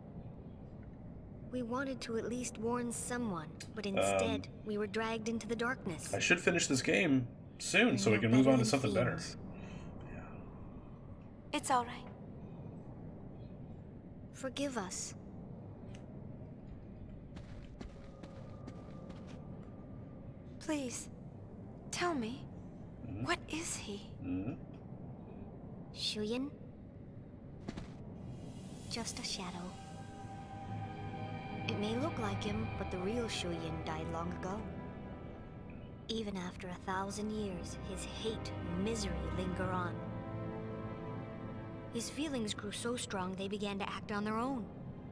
We wanted to at least warn someone, but instead we were dragged into the darkness. I should finish this game soon so we can move on to something better. Yeah. It's all right. Forgive us. Please, tell me, what is he? Shuyin? Just a shadow. It may look like him, but the real Shuyin died long ago. Even after 1,000 years, his hate and misery linger on. His feelings grew so strong they began to act on their own.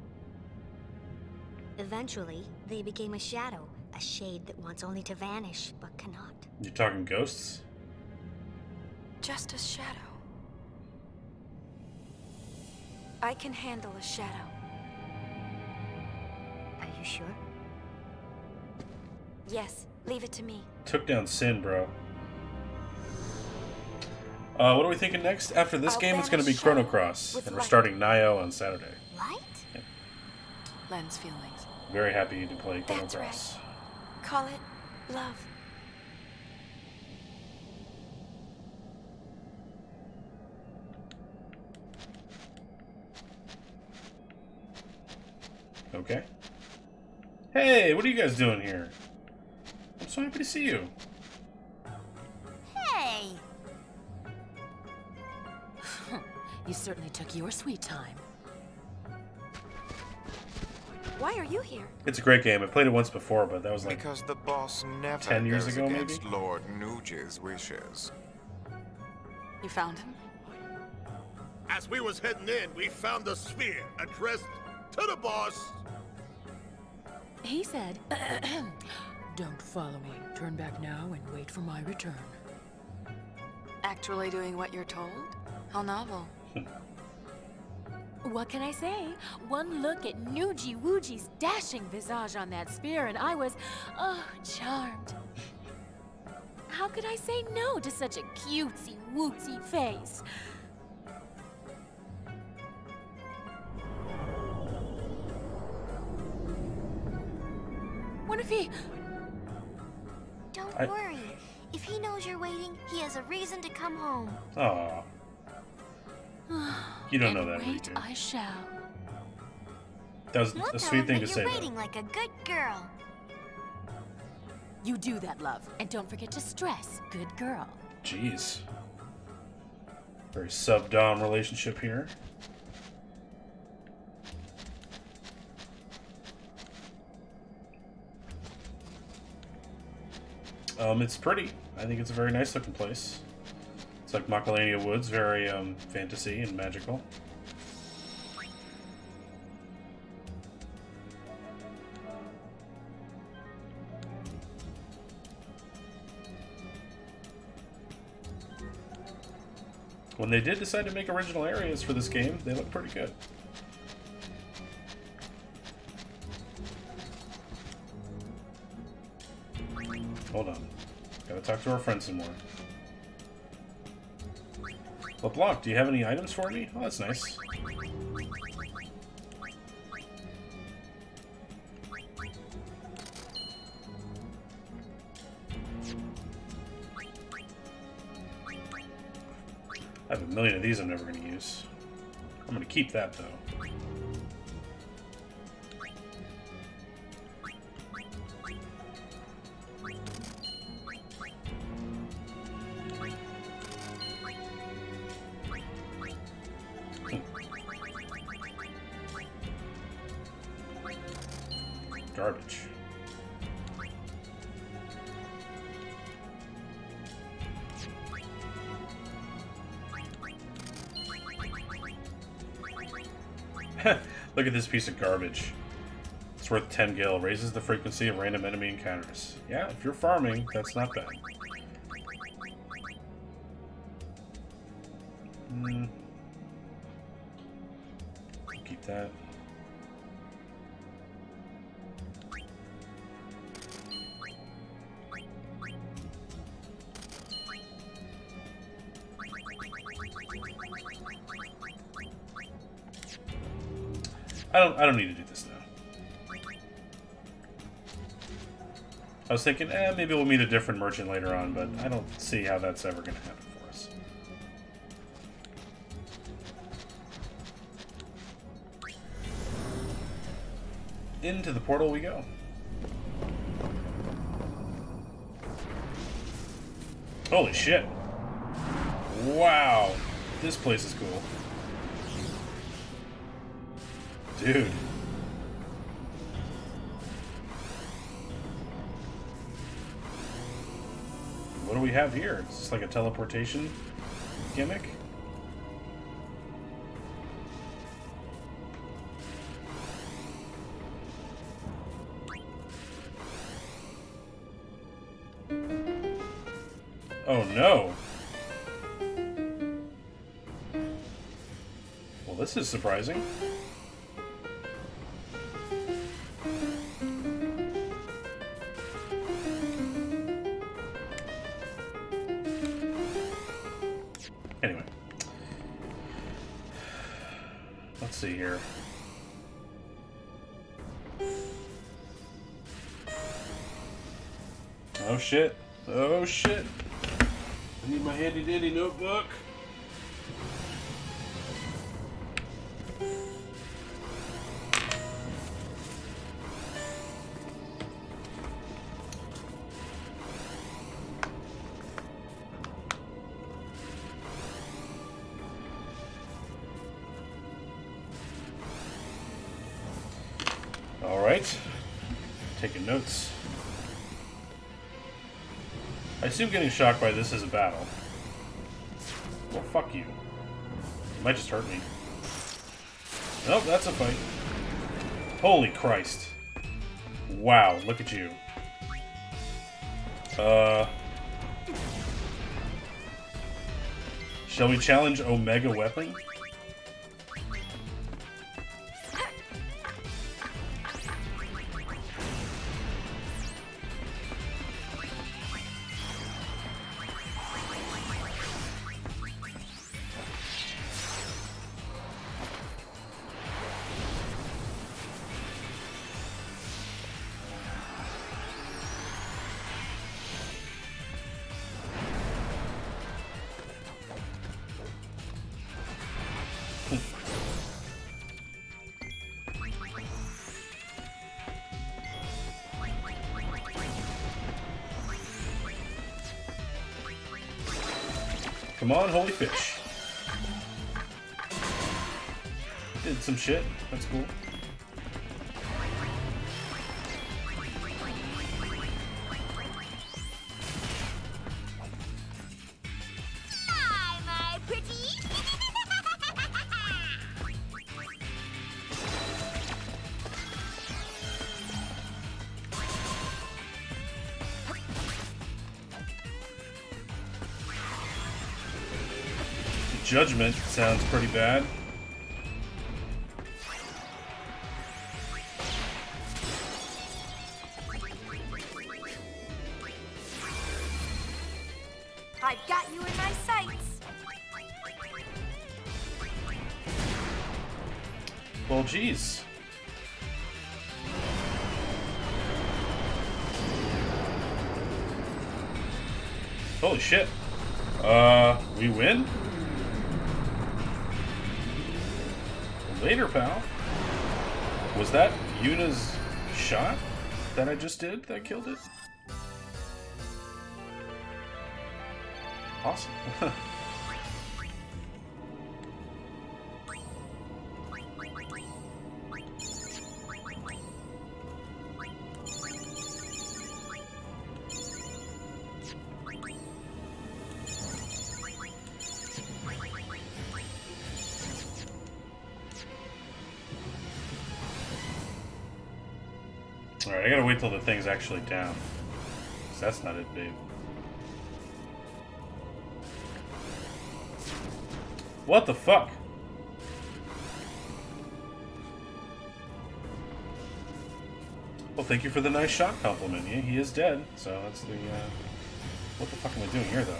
Eventually, they became a shadow, a shade that wants only to vanish, but cannot. You're talking ghosts? Just a shadow. I can handle a shadow. Are you sure? Yes, leave it to me. Took down Sin, bro. What are we thinking next? After this game, it's going to be Chrono Cross, and we're starting Nio on Saturday. Light? Yep. Len's feelings. Very happy to play Chrono That's Cross. right. Call it love. Okay. Hey, what are you guys doing here? I'm so happy to see you. Hey! You certainly took your sweet time. Why are you here? It's a great game. I played it once before, but that was like because the boss never 10 years goes ago, against maybe? Lord Nuge's wishes. You found him? As we was heading in, we found the sphere addressed to the boss. He said, don't follow me. Turn back now and wait for my return. Actually doing what you're told? How novel. What can I say? One look at Nuji Wuji's dashing visage on that spear and I was, charmed. How could I say no to such a cutesy wootsy face? What if he... Don't worry. If he knows you're waiting, he has a reason to come home. Aw. You don't know that, wait, Riku. I shall. That was a sweet thing to say, You're though. waiting like a good girl. You do that, love. And don't forget to stress, good girl. Jeez. Very sub-dom relationship here. It's pretty. I think it's a very nice looking place. It's like Macalania Woods, very fantasy and magical. When they did decide to make original areas for this game, they look pretty good. Hold on. Gotta talk to our friend some more. LeBlanc, do you have any items for me? Oh, that's nice. I have a million of these I'm never going to use. I'm going to keep that, though. garbage. Look at this piece of garbage. It's worth 10 gil. Raises the frequency of random enemy encounters. Yeah, if you're farming, that's not bad. Keep that. I don't need to do this now. I was thinking, maybe we'll meet a different merchant later on, but I don't see how that's ever going to happen for us. Into the portal we go. Holy shit. Wow. This place is cool. Dude. What do we have here? Is this like a teleportation gimmick? Oh no. Well, this is surprising. Anyway. Let's see here. Oh shit. Oh shit. I need my handy dandy notebook. All right. Taking notes. I assume getting shocked by this is a battle. Well, fuck you. You might just hurt me. Nope, that's a fight. Holy Christ. Wow, look at you. Shall we challenge Omega Weapon? Come on, holy fish. Did some shit. That's cool. Hi, my pretty. Judgment sounds pretty bad. I've got you in my sights. Well, geez. Holy shit. We win? Later, pal. Was that Yuna's shot that I just did that killed it? Awesome. Alright, I gotta wait till the thing's actually down. 'Cause that's not it, babe. What the fuck? Well, thank you for the nice shot compliment. Yeah, he is dead, so that's the, What the fuck am I doing here, though?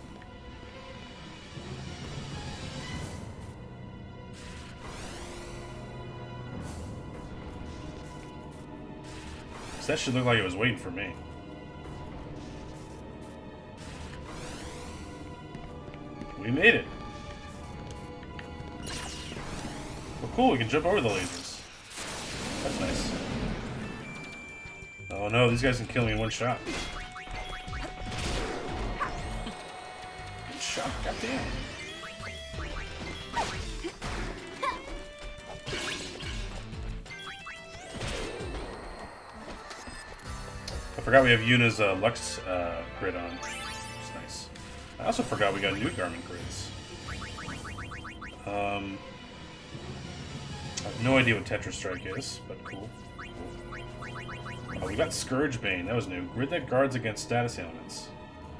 So that should look like it was waiting for me. We made it! Well, cool, we can jump over the lasers. That's nice. Oh no, these guys can kill me in one shot. One shot, goddamn. I forgot we have Yuna's Lux grid on. It's nice. I also forgot we got new Garmin grids. I have no idea what Tetra Strike is, but cool. Oh, we got Scourge Bane. That was new. Grid that guards against status ailments.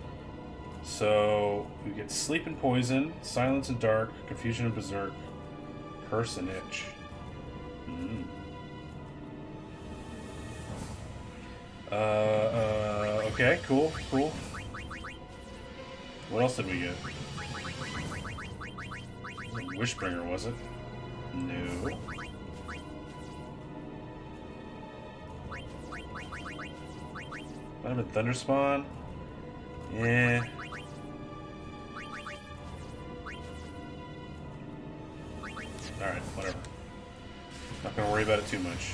So we get Sleep and Poison, Silence and Dark, Confusion and Berserk, Curse and Itch. Okay, cool, cool. What else did we get? Wishbringer, was it? No. Might have been Thunderspawn. Yeah. Alright, whatever. Not gonna worry about it too much.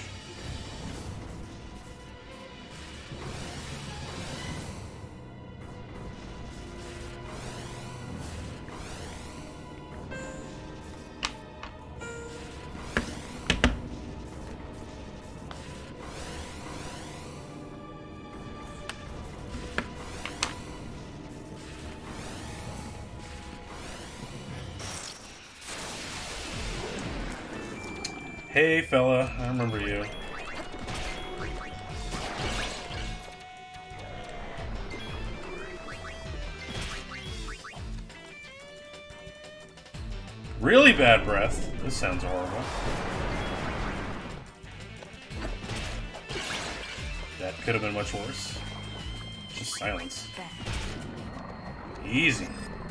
Hey, fella, I remember you. Really bad breath. This sounds horrible. That could have been much worse. Just silence. Easy.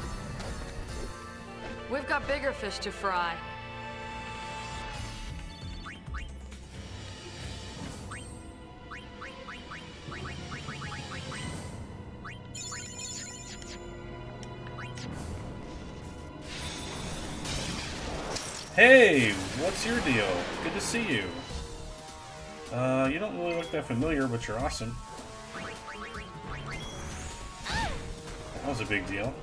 We've got bigger fish to fry. Hey, what's your deal? Good to see you. You don't really look that familiar, but you're awesome. That was a big deal.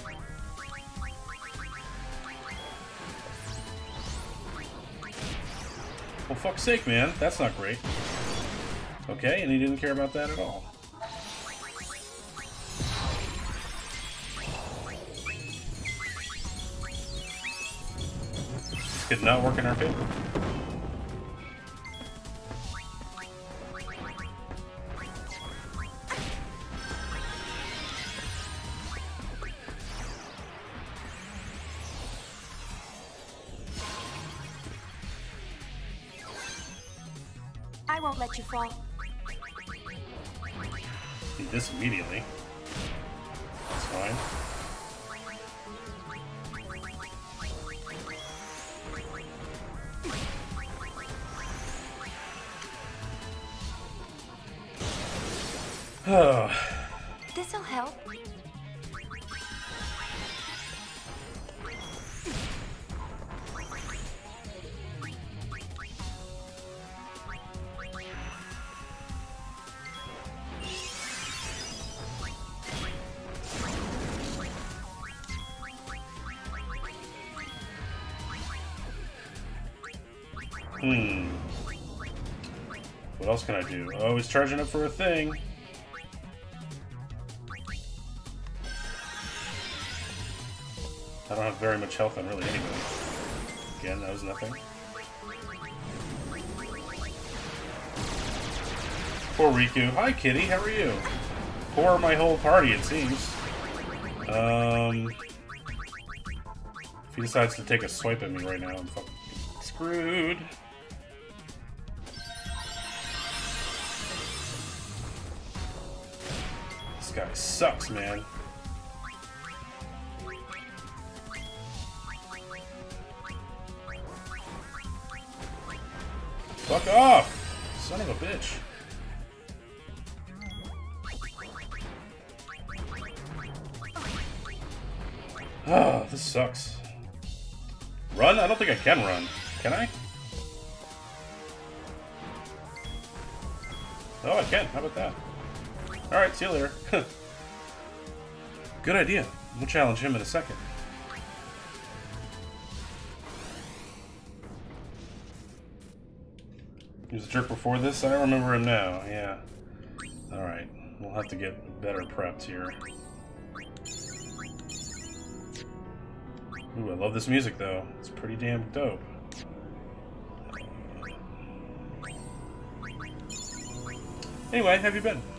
Well, fuck's sake, man. That's not great. Okay, and he didn't care about that at all. Could not work in our favor. I won't let you fall. Need this immediately. That's fine. Oh. This'll help. What else can I do? Oh, he's charging up for a thing. I don't have very much health on really anybody. Again, that was nothing. Poor Riku. Hi, Kitty. How are you? Poor my whole party, it seems. If he decides to take a swipe at me right now, I'm fucking screwed. This guy sucks, man. Fuck off! Son of a bitch. Ah, this sucks. Run? I don't think I can run. Can I? Oh, I can. How about that? Alright, see you later. Good idea. We'll challenge him in a second. He was a jerk before this? I remember him now, yeah. Alright, we'll have to get better prepped here. Ooh, I love this music though. It's pretty damn dope. Anyway, how have you been?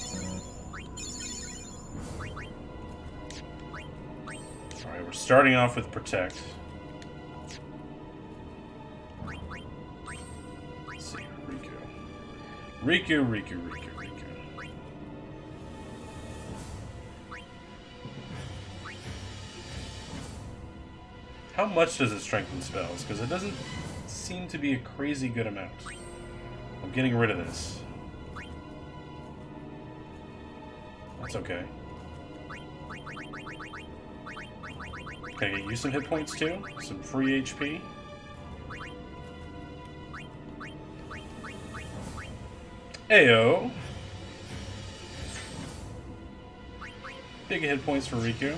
Alright, we're starting off with Protect. Let's see, Riku. Riku. How much does it strengthen spells? Because it doesn't seem to be a crazy good amount. I'm getting rid of this. That's okay. Can I get you some hit points too? Some free HP? Ayo! Big hit points for Riku.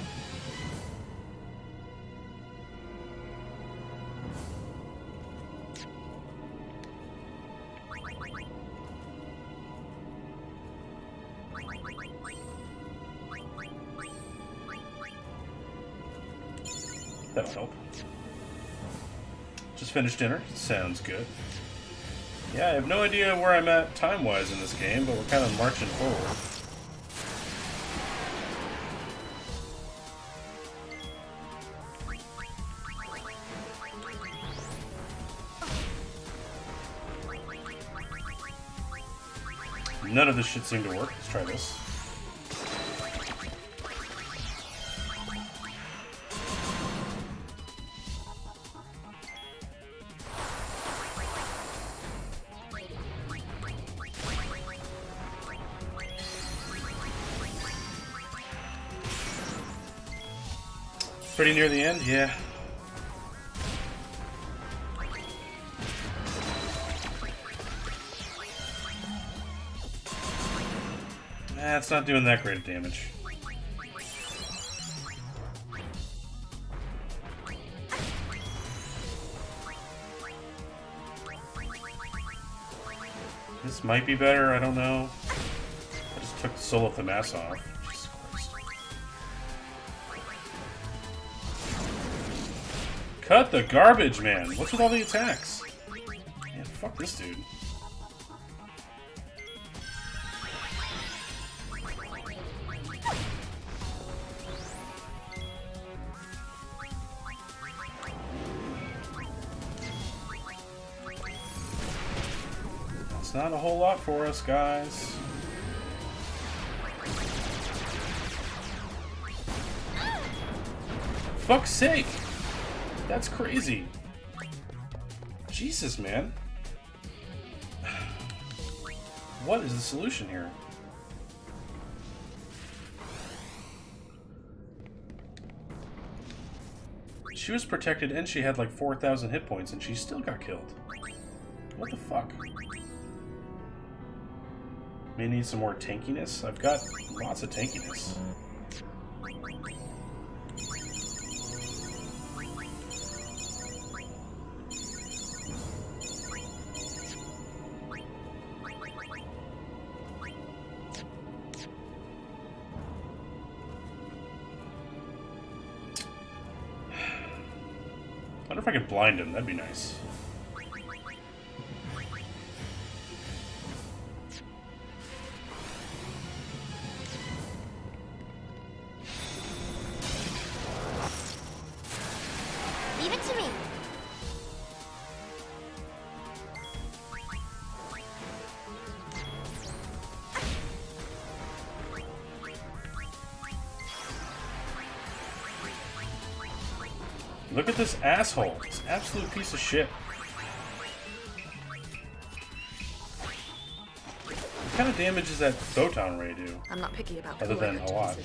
That'll help. Just finished dinner. Sounds good. Yeah, I have no idea where I'm at time-wise in this game, but we're kind of marching forward. None of this shit seemed to work. Let's try this. Pretty near the end, yeah. It's not doing that great of damage. This might be better, I don't know. I just took the soul of the mass off. Jesus Christ. Cut the garbage, man! What's with all the attacks? Man, fuck this dude. It's not a whole lot for us, guys. Fuck's sake! That's crazy. Jesus, man. What is the solution here? She was protected and she had like 4,000 hit points and she still got killed. What the fuck? May need some more tankiness. I've got lots of tankiness. I wonder if I could blind him. That'd be nice. Give it to me. Look at this asshole. This absolute piece of shit. What kind of damage does that Photon Ray do? I'm not picky about other than a lot.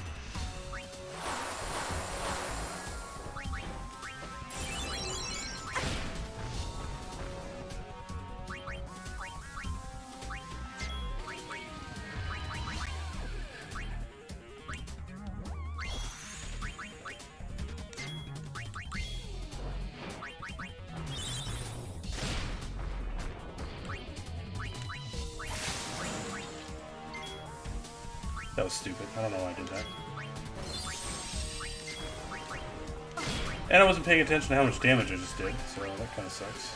That was stupid. I don't know why I did that. And I wasn't paying attention to how much damage I just did, so that kind of sucks.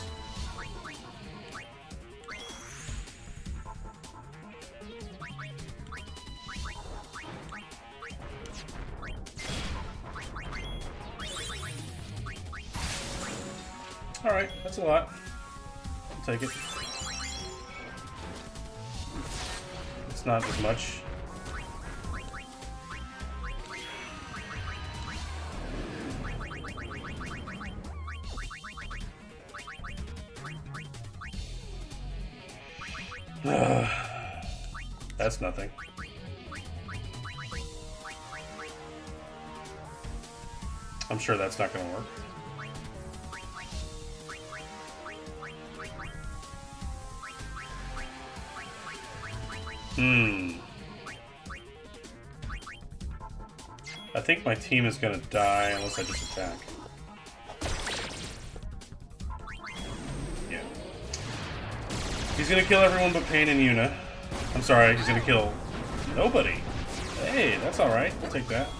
Alright, that's a lot. I'll take it. It's not as much. That's nothing. I'm sure that's not going to work. I think my team is going to die unless I just attack. Yeah. He's going to kill everyone but Pain and Yuna. I'm sorry, he's going to kill nobody. Hey, that's alright. I'll take that.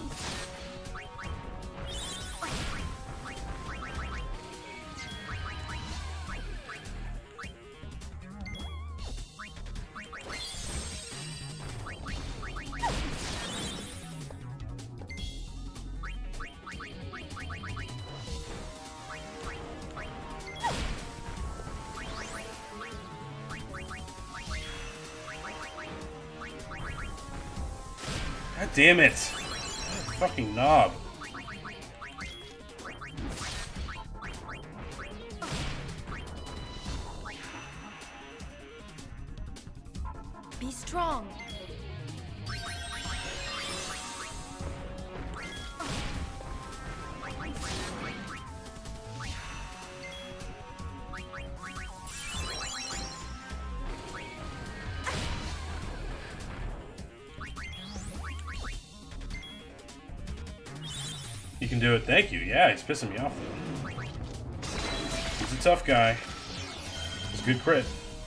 God damn it! Fucking knob. Be strong. You can do it. Thank you. Yeah, he's pissing me off though. He's a tough guy. He's a good crit.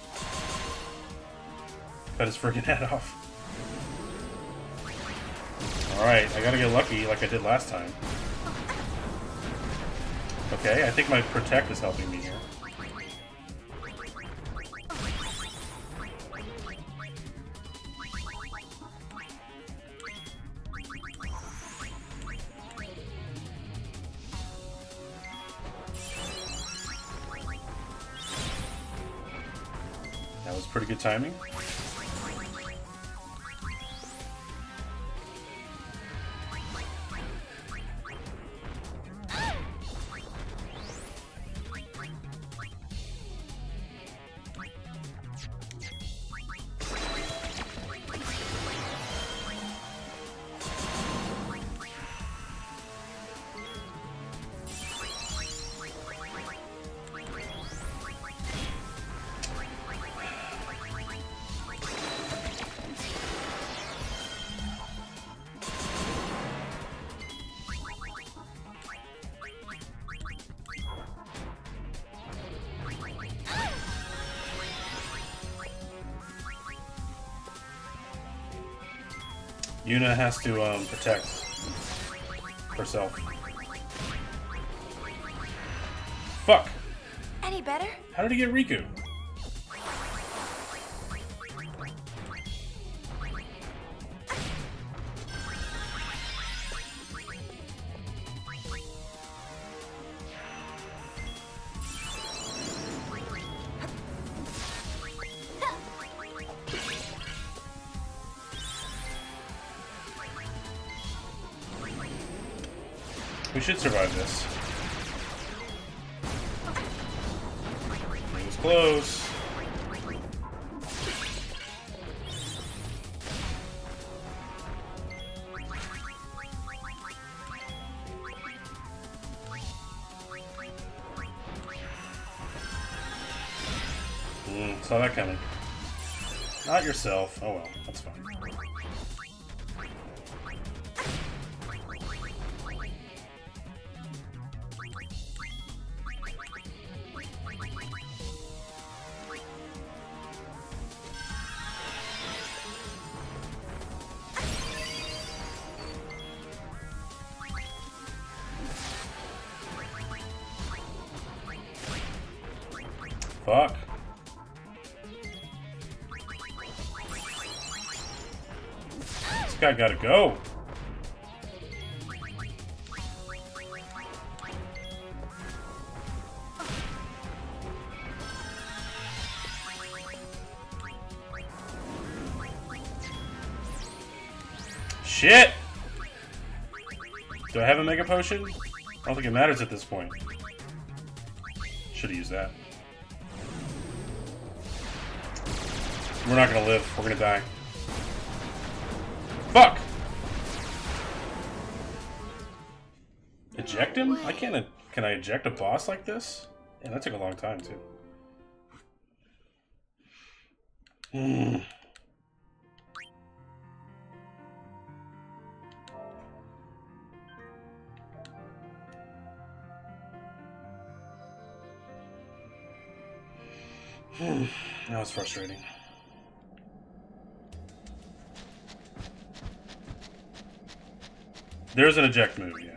Cut his freaking head off. Alright, I gotta get lucky like I did last time. Okay, I think my Protect is helping me here. That was pretty good timing. Yuna has to protect herself. Fuck! Any better? How did he get Riku? We should survive this. It was close. Saw that coming. Not yourself. Oh well, that's fine. Fuck. This guy gotta go. Shit! Do I have a Mega Potion? I don't think it matters at this point. Should've used that. We're not gonna live. We're gonna die. Fuck! Eject him? I can't. Can I eject a boss like this? Yeah, that took a long time too. That was frustrating. There's an eject move, yeah.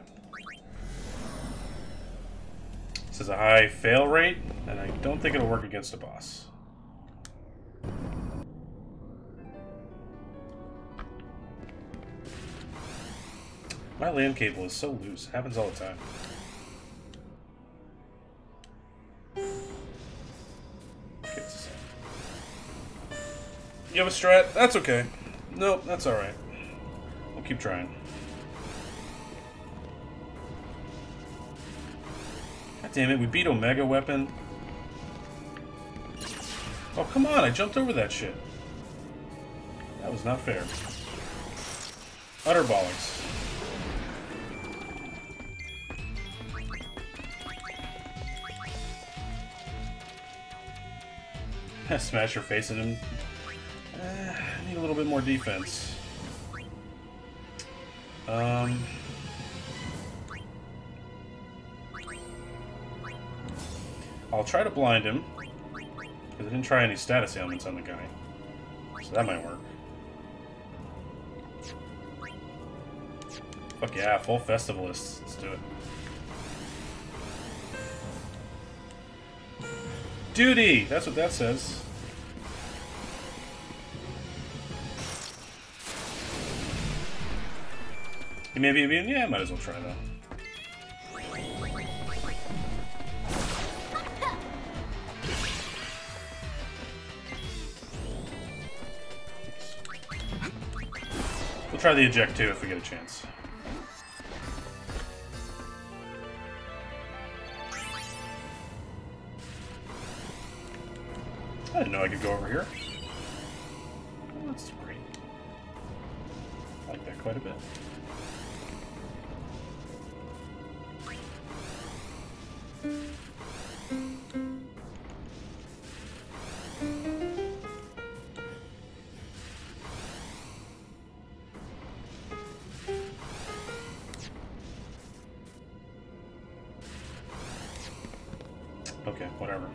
This is a high fail rate, and I don't think it'll work against a boss. My land cable is so loose. It happens all the time. Okay, it's the same. You have a strat? That's okay. Nope, that's alright. We'll keep trying. God damn it, we beat Omega Weapon. Oh, come on, I jumped over that shit. That was not fair. Utter bollocks. Smash your face at him. I need a little bit more defense. I'll try to blind him, because I didn't try any status ailments on the guy. So that might work. Fuck yeah, full Festivalist. Let's do it. Duty! That's what that says. Maybe, yeah, I might as well try that. We'll try the eject too if we get a chance. I didn't know I could go over here. Oh, that's great. I like that quite a bit. Okay, whatever.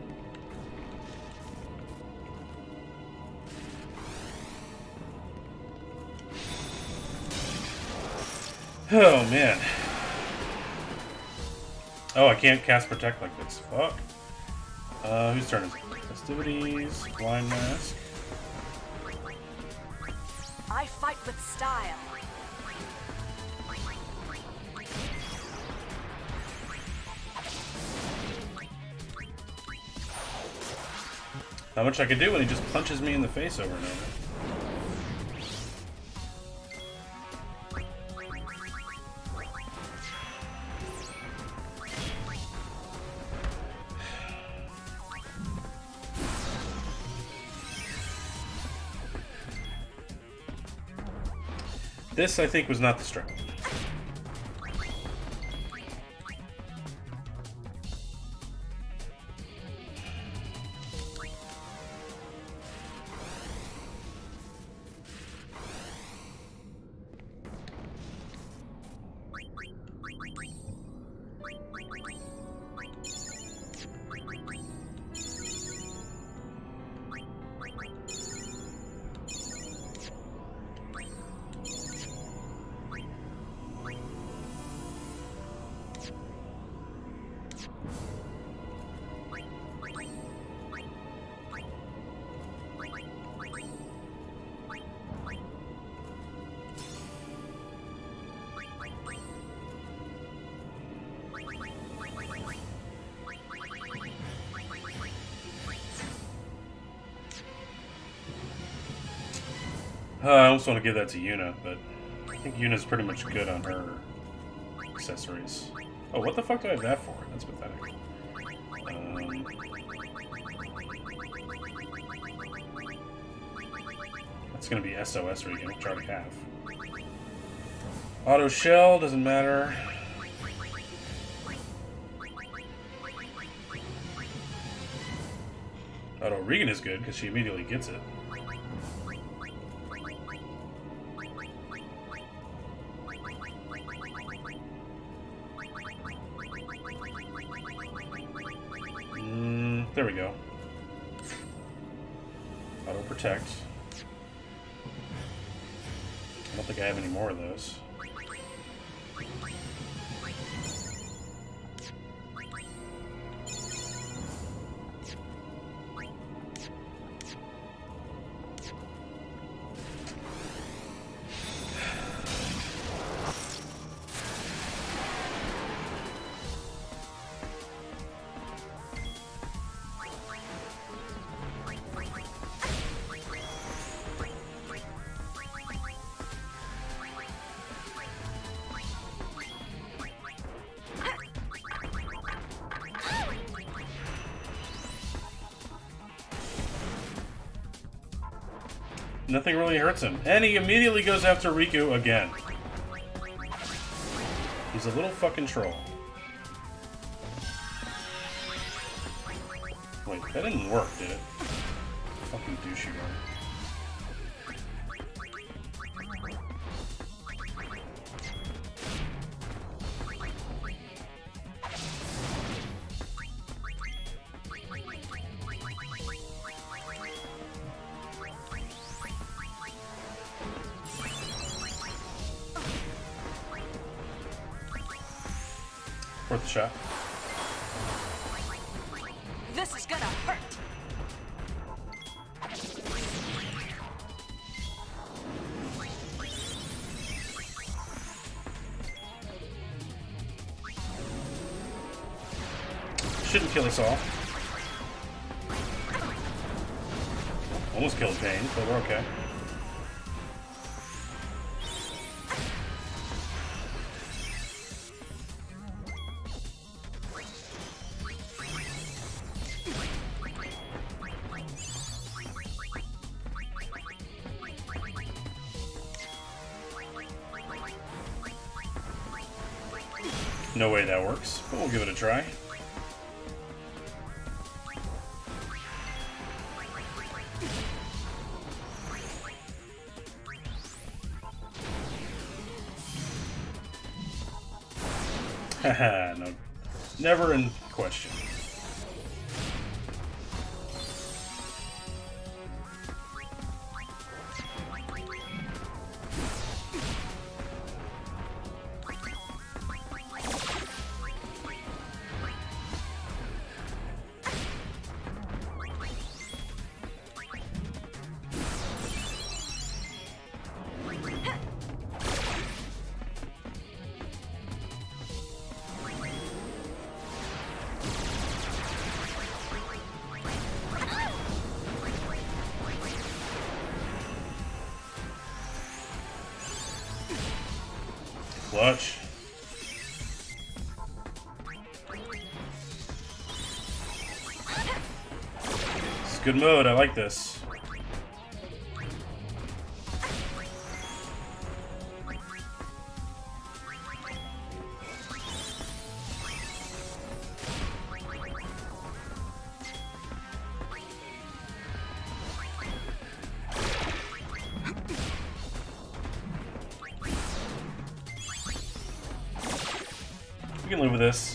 Oh, man. Oh, I can't cast Protect like this. Fuck. Whose turn is it? Festivities, Blind Mask. I fight with style. Not much I can do when he just punches me in the face over and over. This, I think, was not the strategy. I almost want to give that to Yuna, but I think Yuna's pretty much good on her accessories. Oh, what the fuck do I have that for? That's pathetic. That's gonna be SOS Regan, which I already have. Auto shell, doesn't matter. Auto Regan is good, because she immediately gets it. There we go. Auto protect. I don't think I have any more of those. Nothing really hurts him. And he immediately goes after Riku again. He's a little fucking troll. Wait, that didn't work, did it? Fucking douchey guy. Worth a shot. This is gonna hurt. Shouldn't kill us all. Almost killed Pain, but we're okay. No way that works, but we'll give it a try. Haha, no. Never in question. Clutch. This is good mode, I like this. can live with this.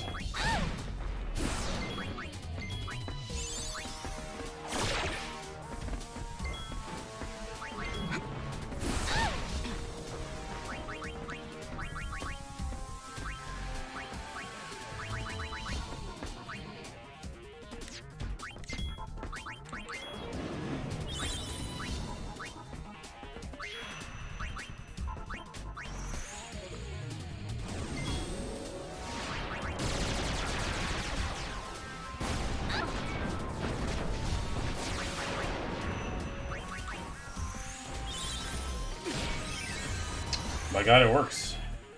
My God, it works.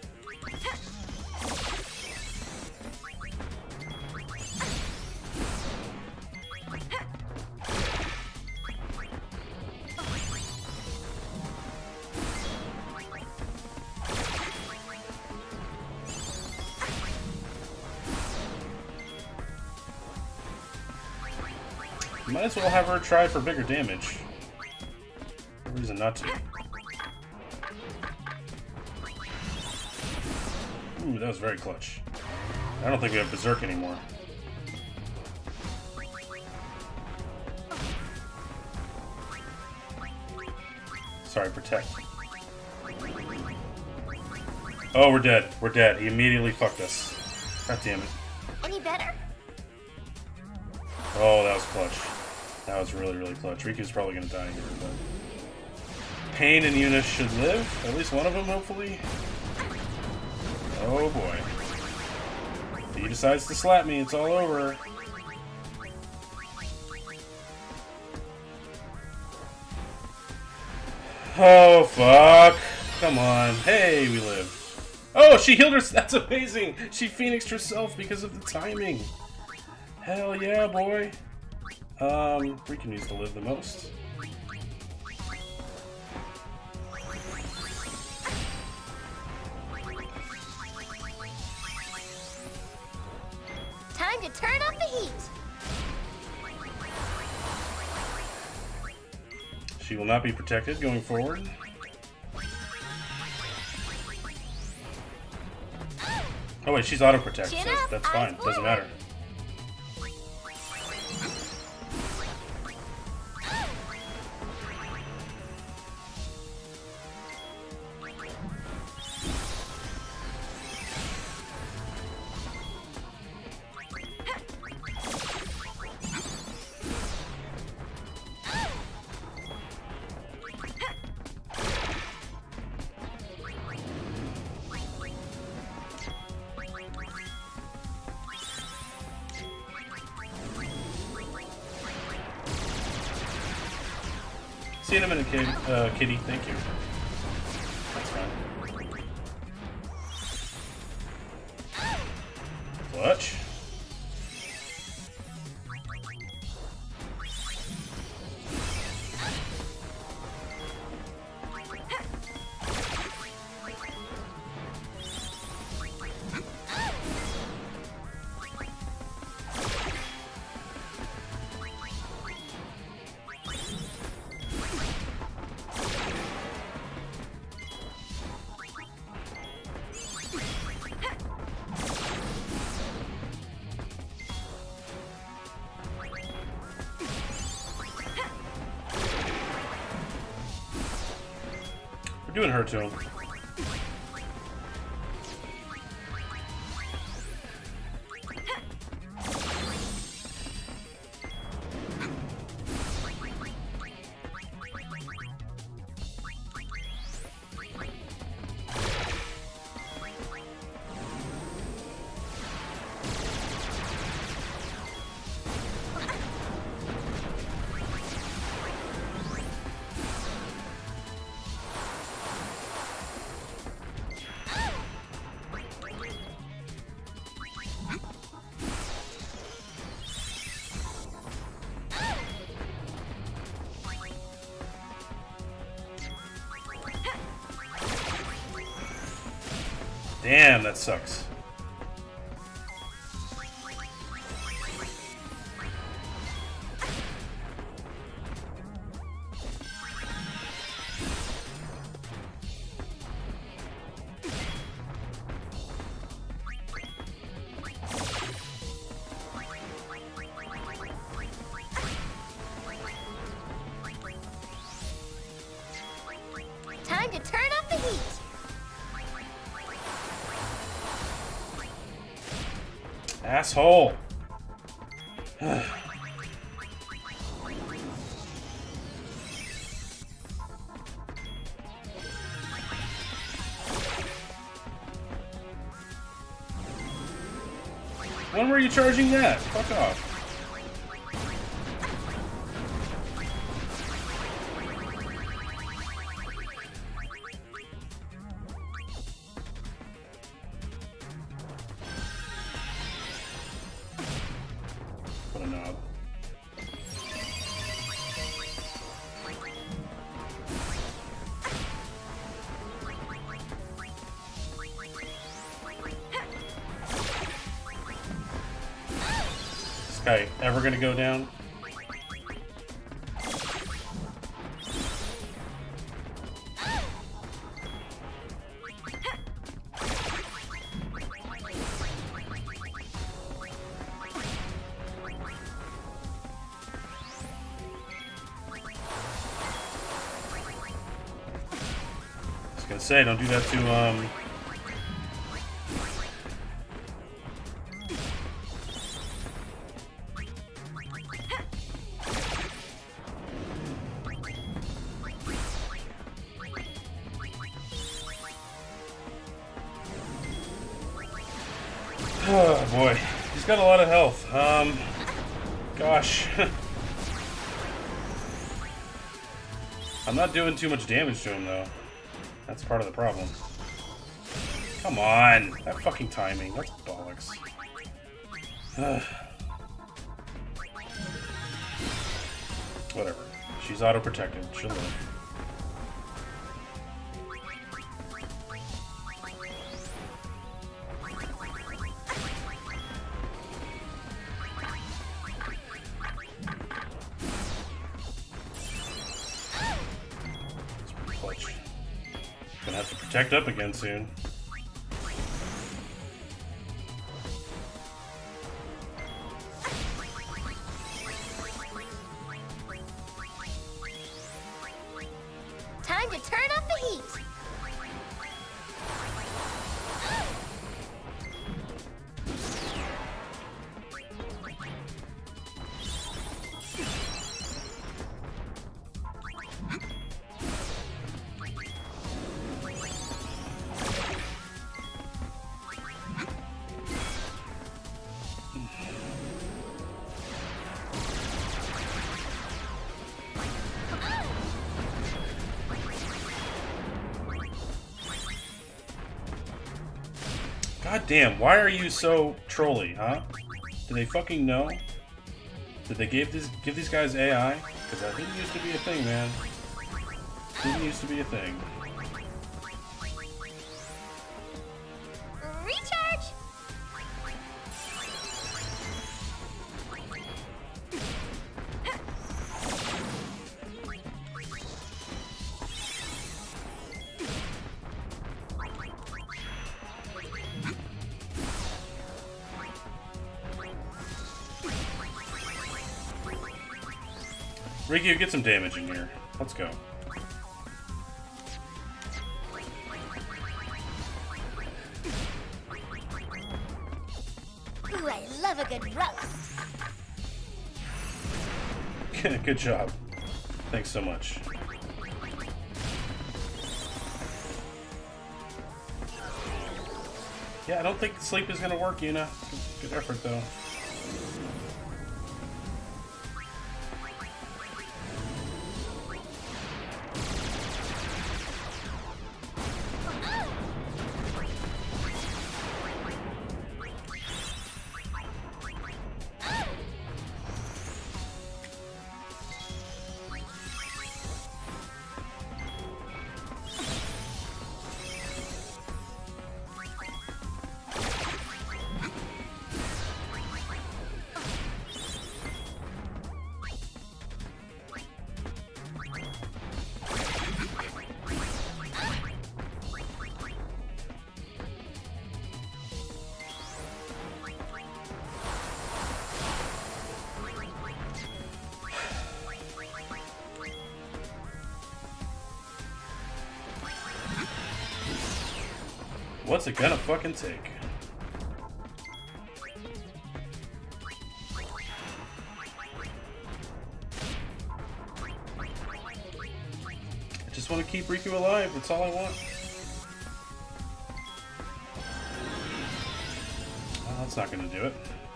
Might as well have her try for bigger damage. No reason not to. Ooh, that was very clutch. I don't think we have Berserk anymore. Sorry, protect. Oh, we're dead. We're dead. He immediately fucked us. God damn it. Any better? Oh, that was clutch. That was really, really clutch. Riku's probably gonna die here, but... Pain and Eunice should live. At least one of them, hopefully. Oh boy. If he decides to slap me, it's all over. Oh, fuck. Come on. Hey, we live. Oh, she healed her. That's amazing. She phoenixed herself because of the timing. Hell yeah, boy. Riku needs to live the most. Time to turn up the heat. She will not be protected going forward. Oh wait, she's auto protect, so that's fine. Doesn't matter. See you in a minute, Kitty. Thank you. That's fine. Clutch. We're doing her to him. Damn, that sucks. Asshole! When were you charging that? Fuck off. What a knob. This guy ever gonna go down? I was gonna say, don't do that to oh boy, he's got a lot of health. Gosh. I'm not doing too much damage to him though. That's part of the problem. Come on, that fucking timing, that's bollocks. Whatever. She's auto-protected, she'll live. Clutch. Gonna have to protect up again soon. Time to turn up the heat. God damn, why are you so trolly, huh? Do they fucking know? Did they give these guys AI? Because that didn't used to be a thing, man. Didn't used to be a thing. Recharge. Rikyu, get some damage in here. Let's go. Ooh, I love a good roast. Good job. Thanks so much. Yeah, I don't think sleep is gonna work, Yuna. Good effort, though. What's it gonna fucking take? keep Riku alive. That's all I want. Well, that's not going to do it.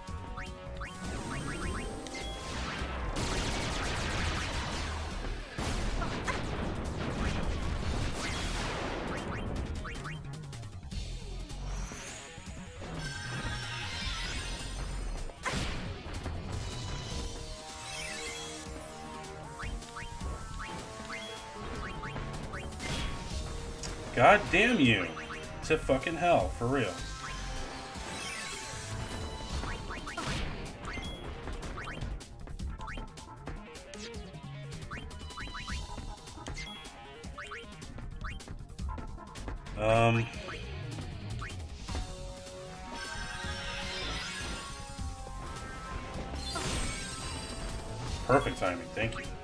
God damn you to fucking hell, for real. Perfect timing, thank you.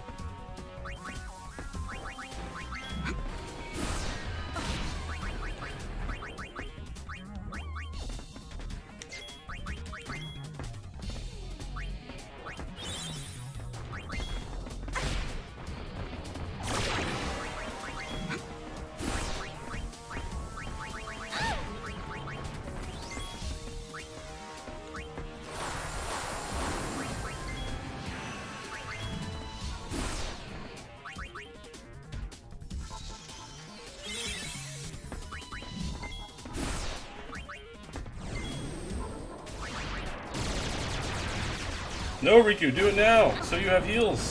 No, Riku, do it now, so you have heals.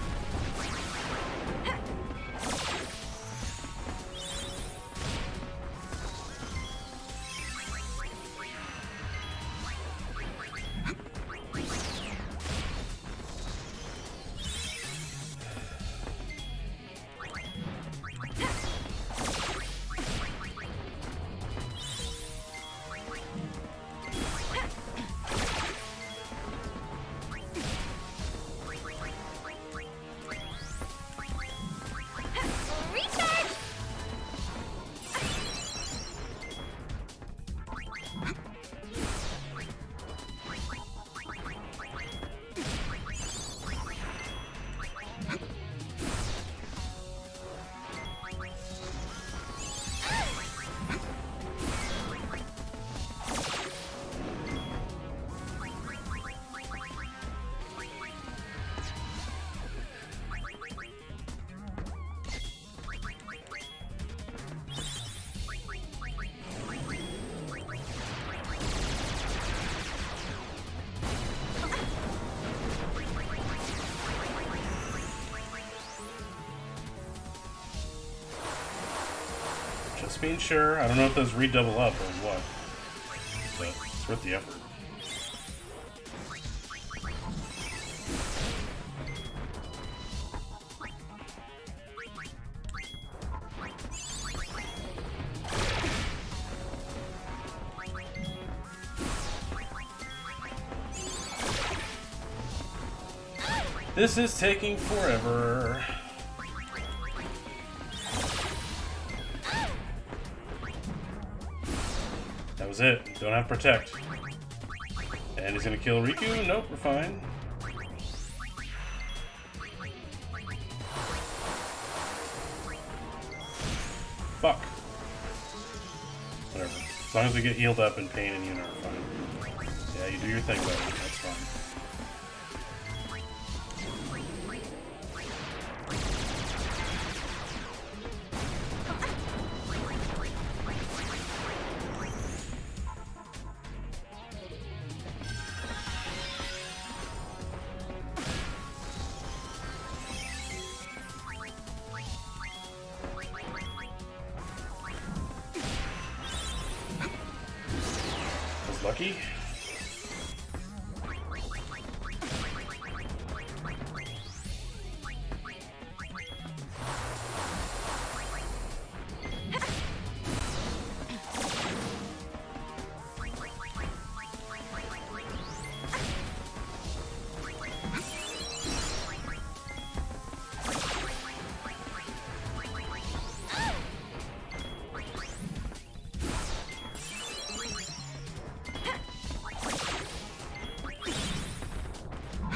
Just being sure. I don't know if those redouble up or what, but it's worth the effort. This is taking forever. That was it. Don't have protect. And he's gonna kill Riku? Nope, we're fine. Fuck. Whatever. As long as we get healed up and Pain and Yuna are fine. Yeah, you do your thing, buddy. That's fine. Lucky.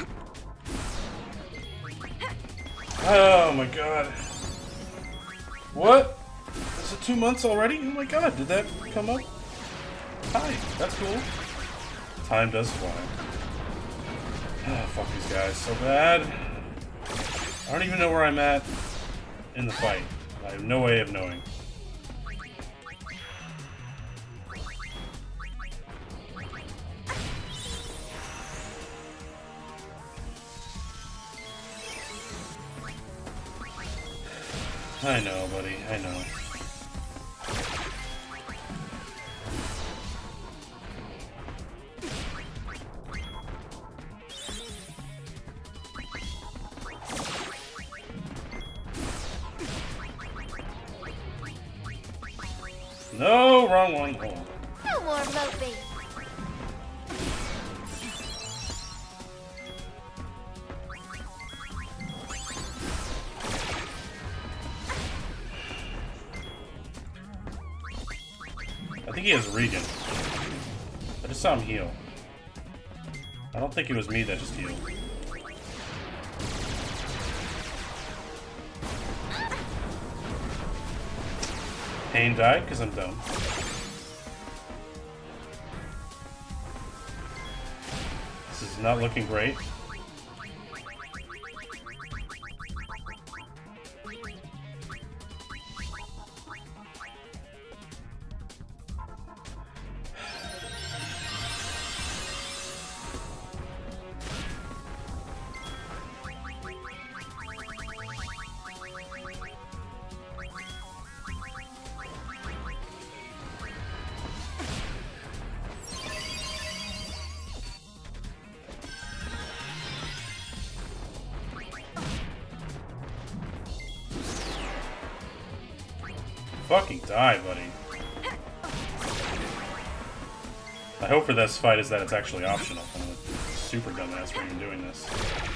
Oh my god. What? Is it 2 months already? Oh my god, did that come up? Hi, that's cool. Time does fly. Oh, fuck these guys so bad. I don't even know where I'm at in the fight. I have no way of knowing. I know, buddy. I know. No, wrong one. Hold on. No more moping. I think he has Regan. I just saw him heal. I don't think it was me that just healed. Pain died because I'm dumb. This is not looking great. Fucking die, buddy. I hope for this fight is that it's actually optional. I'm a super dumbass for even doing this.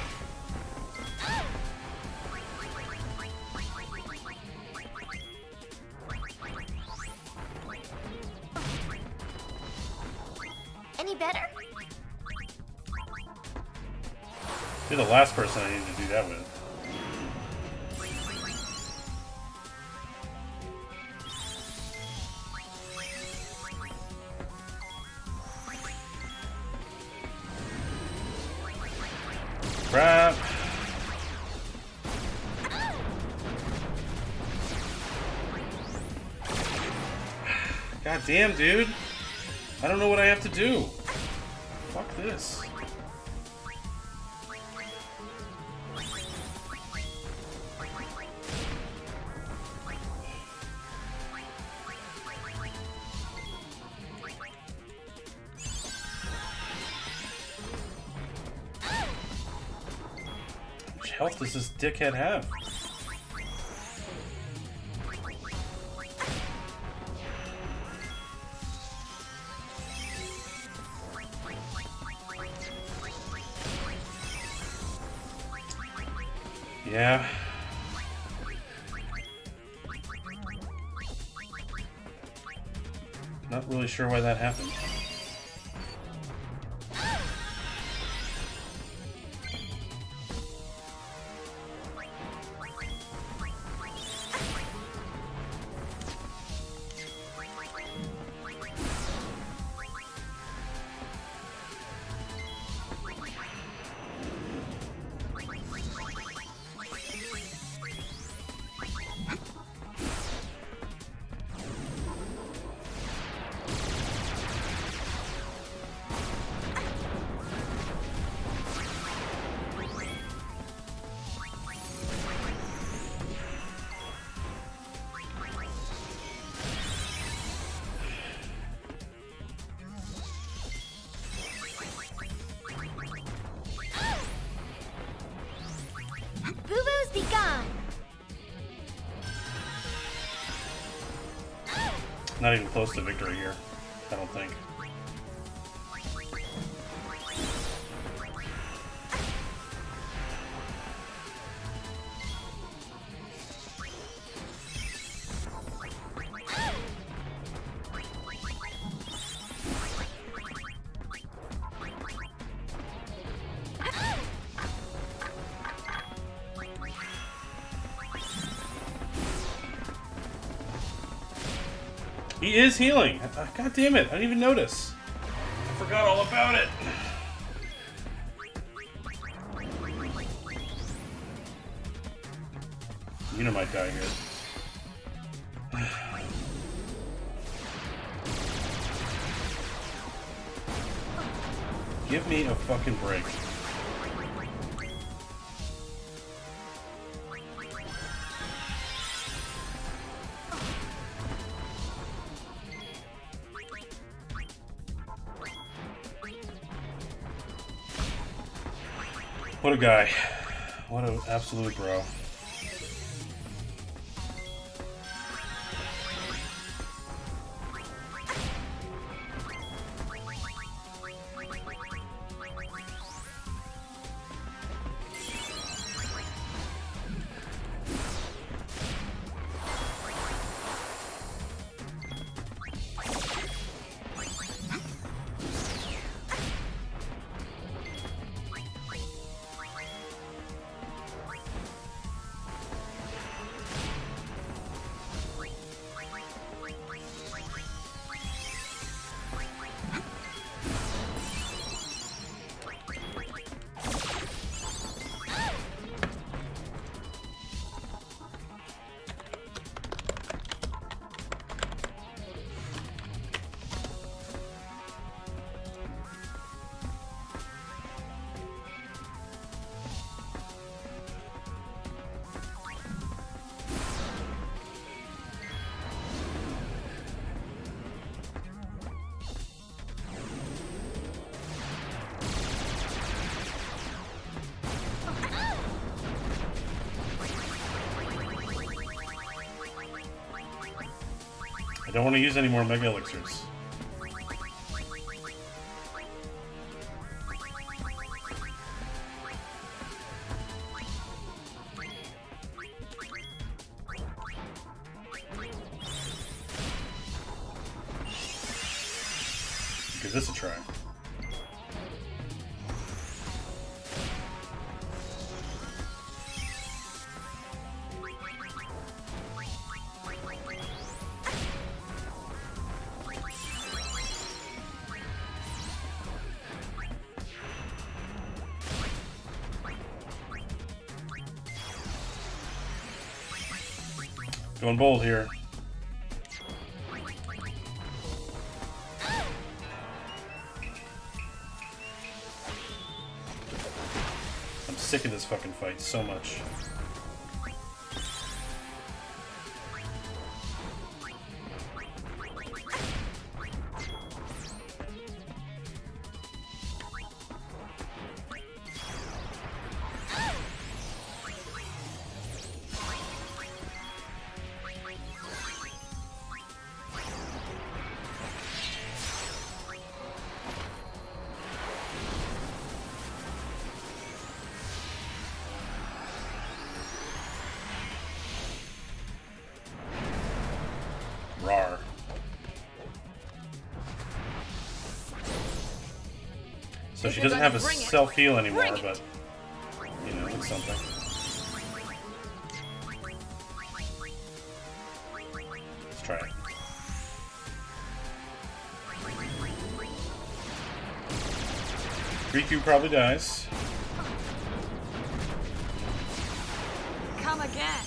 Any better? You're the last person I need to do that with. Crap. God damn, dude. I don't know what I have to do. Fuck this. How much health does this dickhead have? Yeah. Not really sure why that happened. Boo-boos be gone. Not even close to victory here, I don't think. He is healing. God damn it! I didn't even notice. I forgot all about it. Yuna might die here. Give me a fucking break. What a guy. What an absolute bro. I don't want to use any more Mega Elixirs. Give this a try. Going bold here. I'm sick of this fucking fight so much. Rawr. So she doesn't have a self-heal anymore, but, you know, it's something. Let's try it. Riku probably dies. Come again.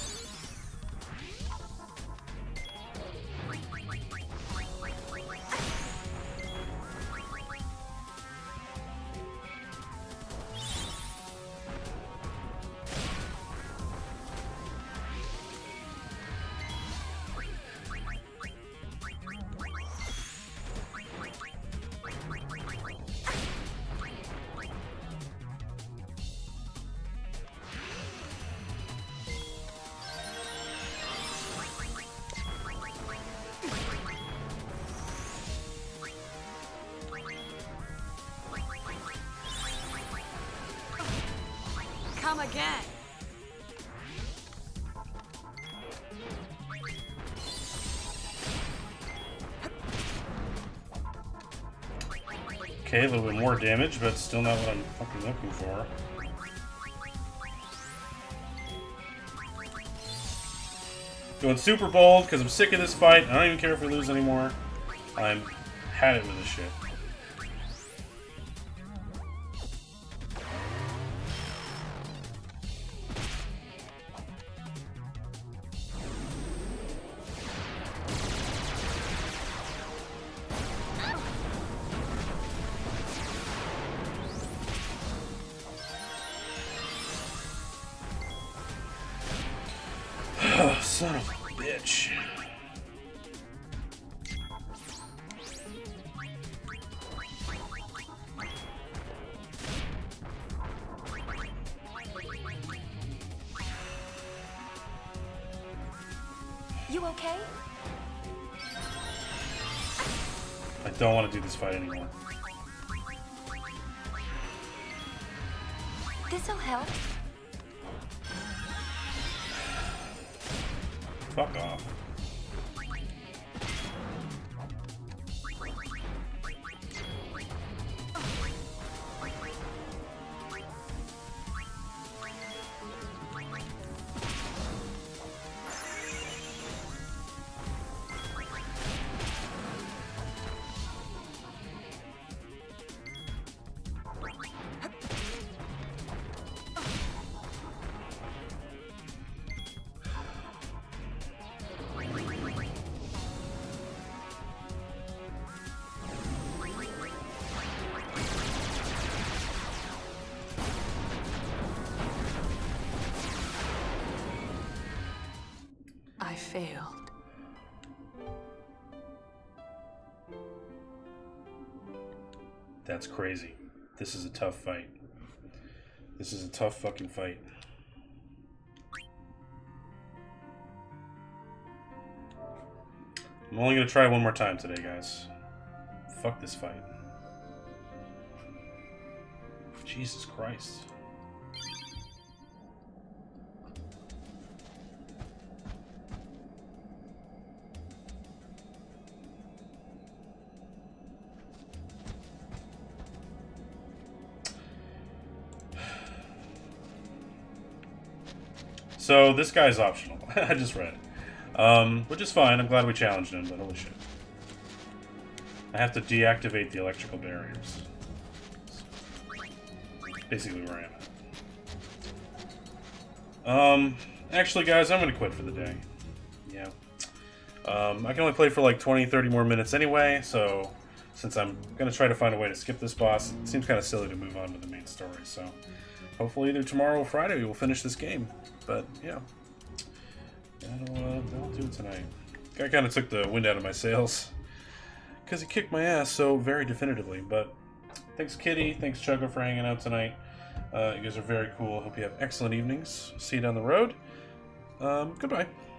Come again. Okay, a little bit more damage, but still not what I'm fucking looking for. Going super bold because I'm sick of this fight. I don't even care if we lose anymore. I'm had it with this shit. Son of a bitch. You okay? I don't want to do this fight anymore. This'll help. Fuck off. I failed. That's crazy. This is a tough fight. This is a tough fucking fight. I'm only gonna try one more time today, guys. Fuck this fight. Jesus Christ. So this guy's optional. I just read it. Which is fine. I'm glad we challenged him, but holy shit. I have to deactivate the electrical barriers. Basically where I am at. Actually, guys, I'm gonna quit for the day. Yeah. I can only play for like 20-30 more minutes anyway, so since I'm gonna try to find a way to skip this boss, it seems kind of silly to move on to the main story, so hopefully either tomorrow or Friday we will finish this game. But, yeah. That'll do it tonight. Guy kind of took the wind out of my sails. Because he kicked my ass so very definitively. But, thanks Kitty, thanks Chugga for hanging out tonight. You guys are very cool. Hope you have excellent evenings. See you down the road. Goodbye.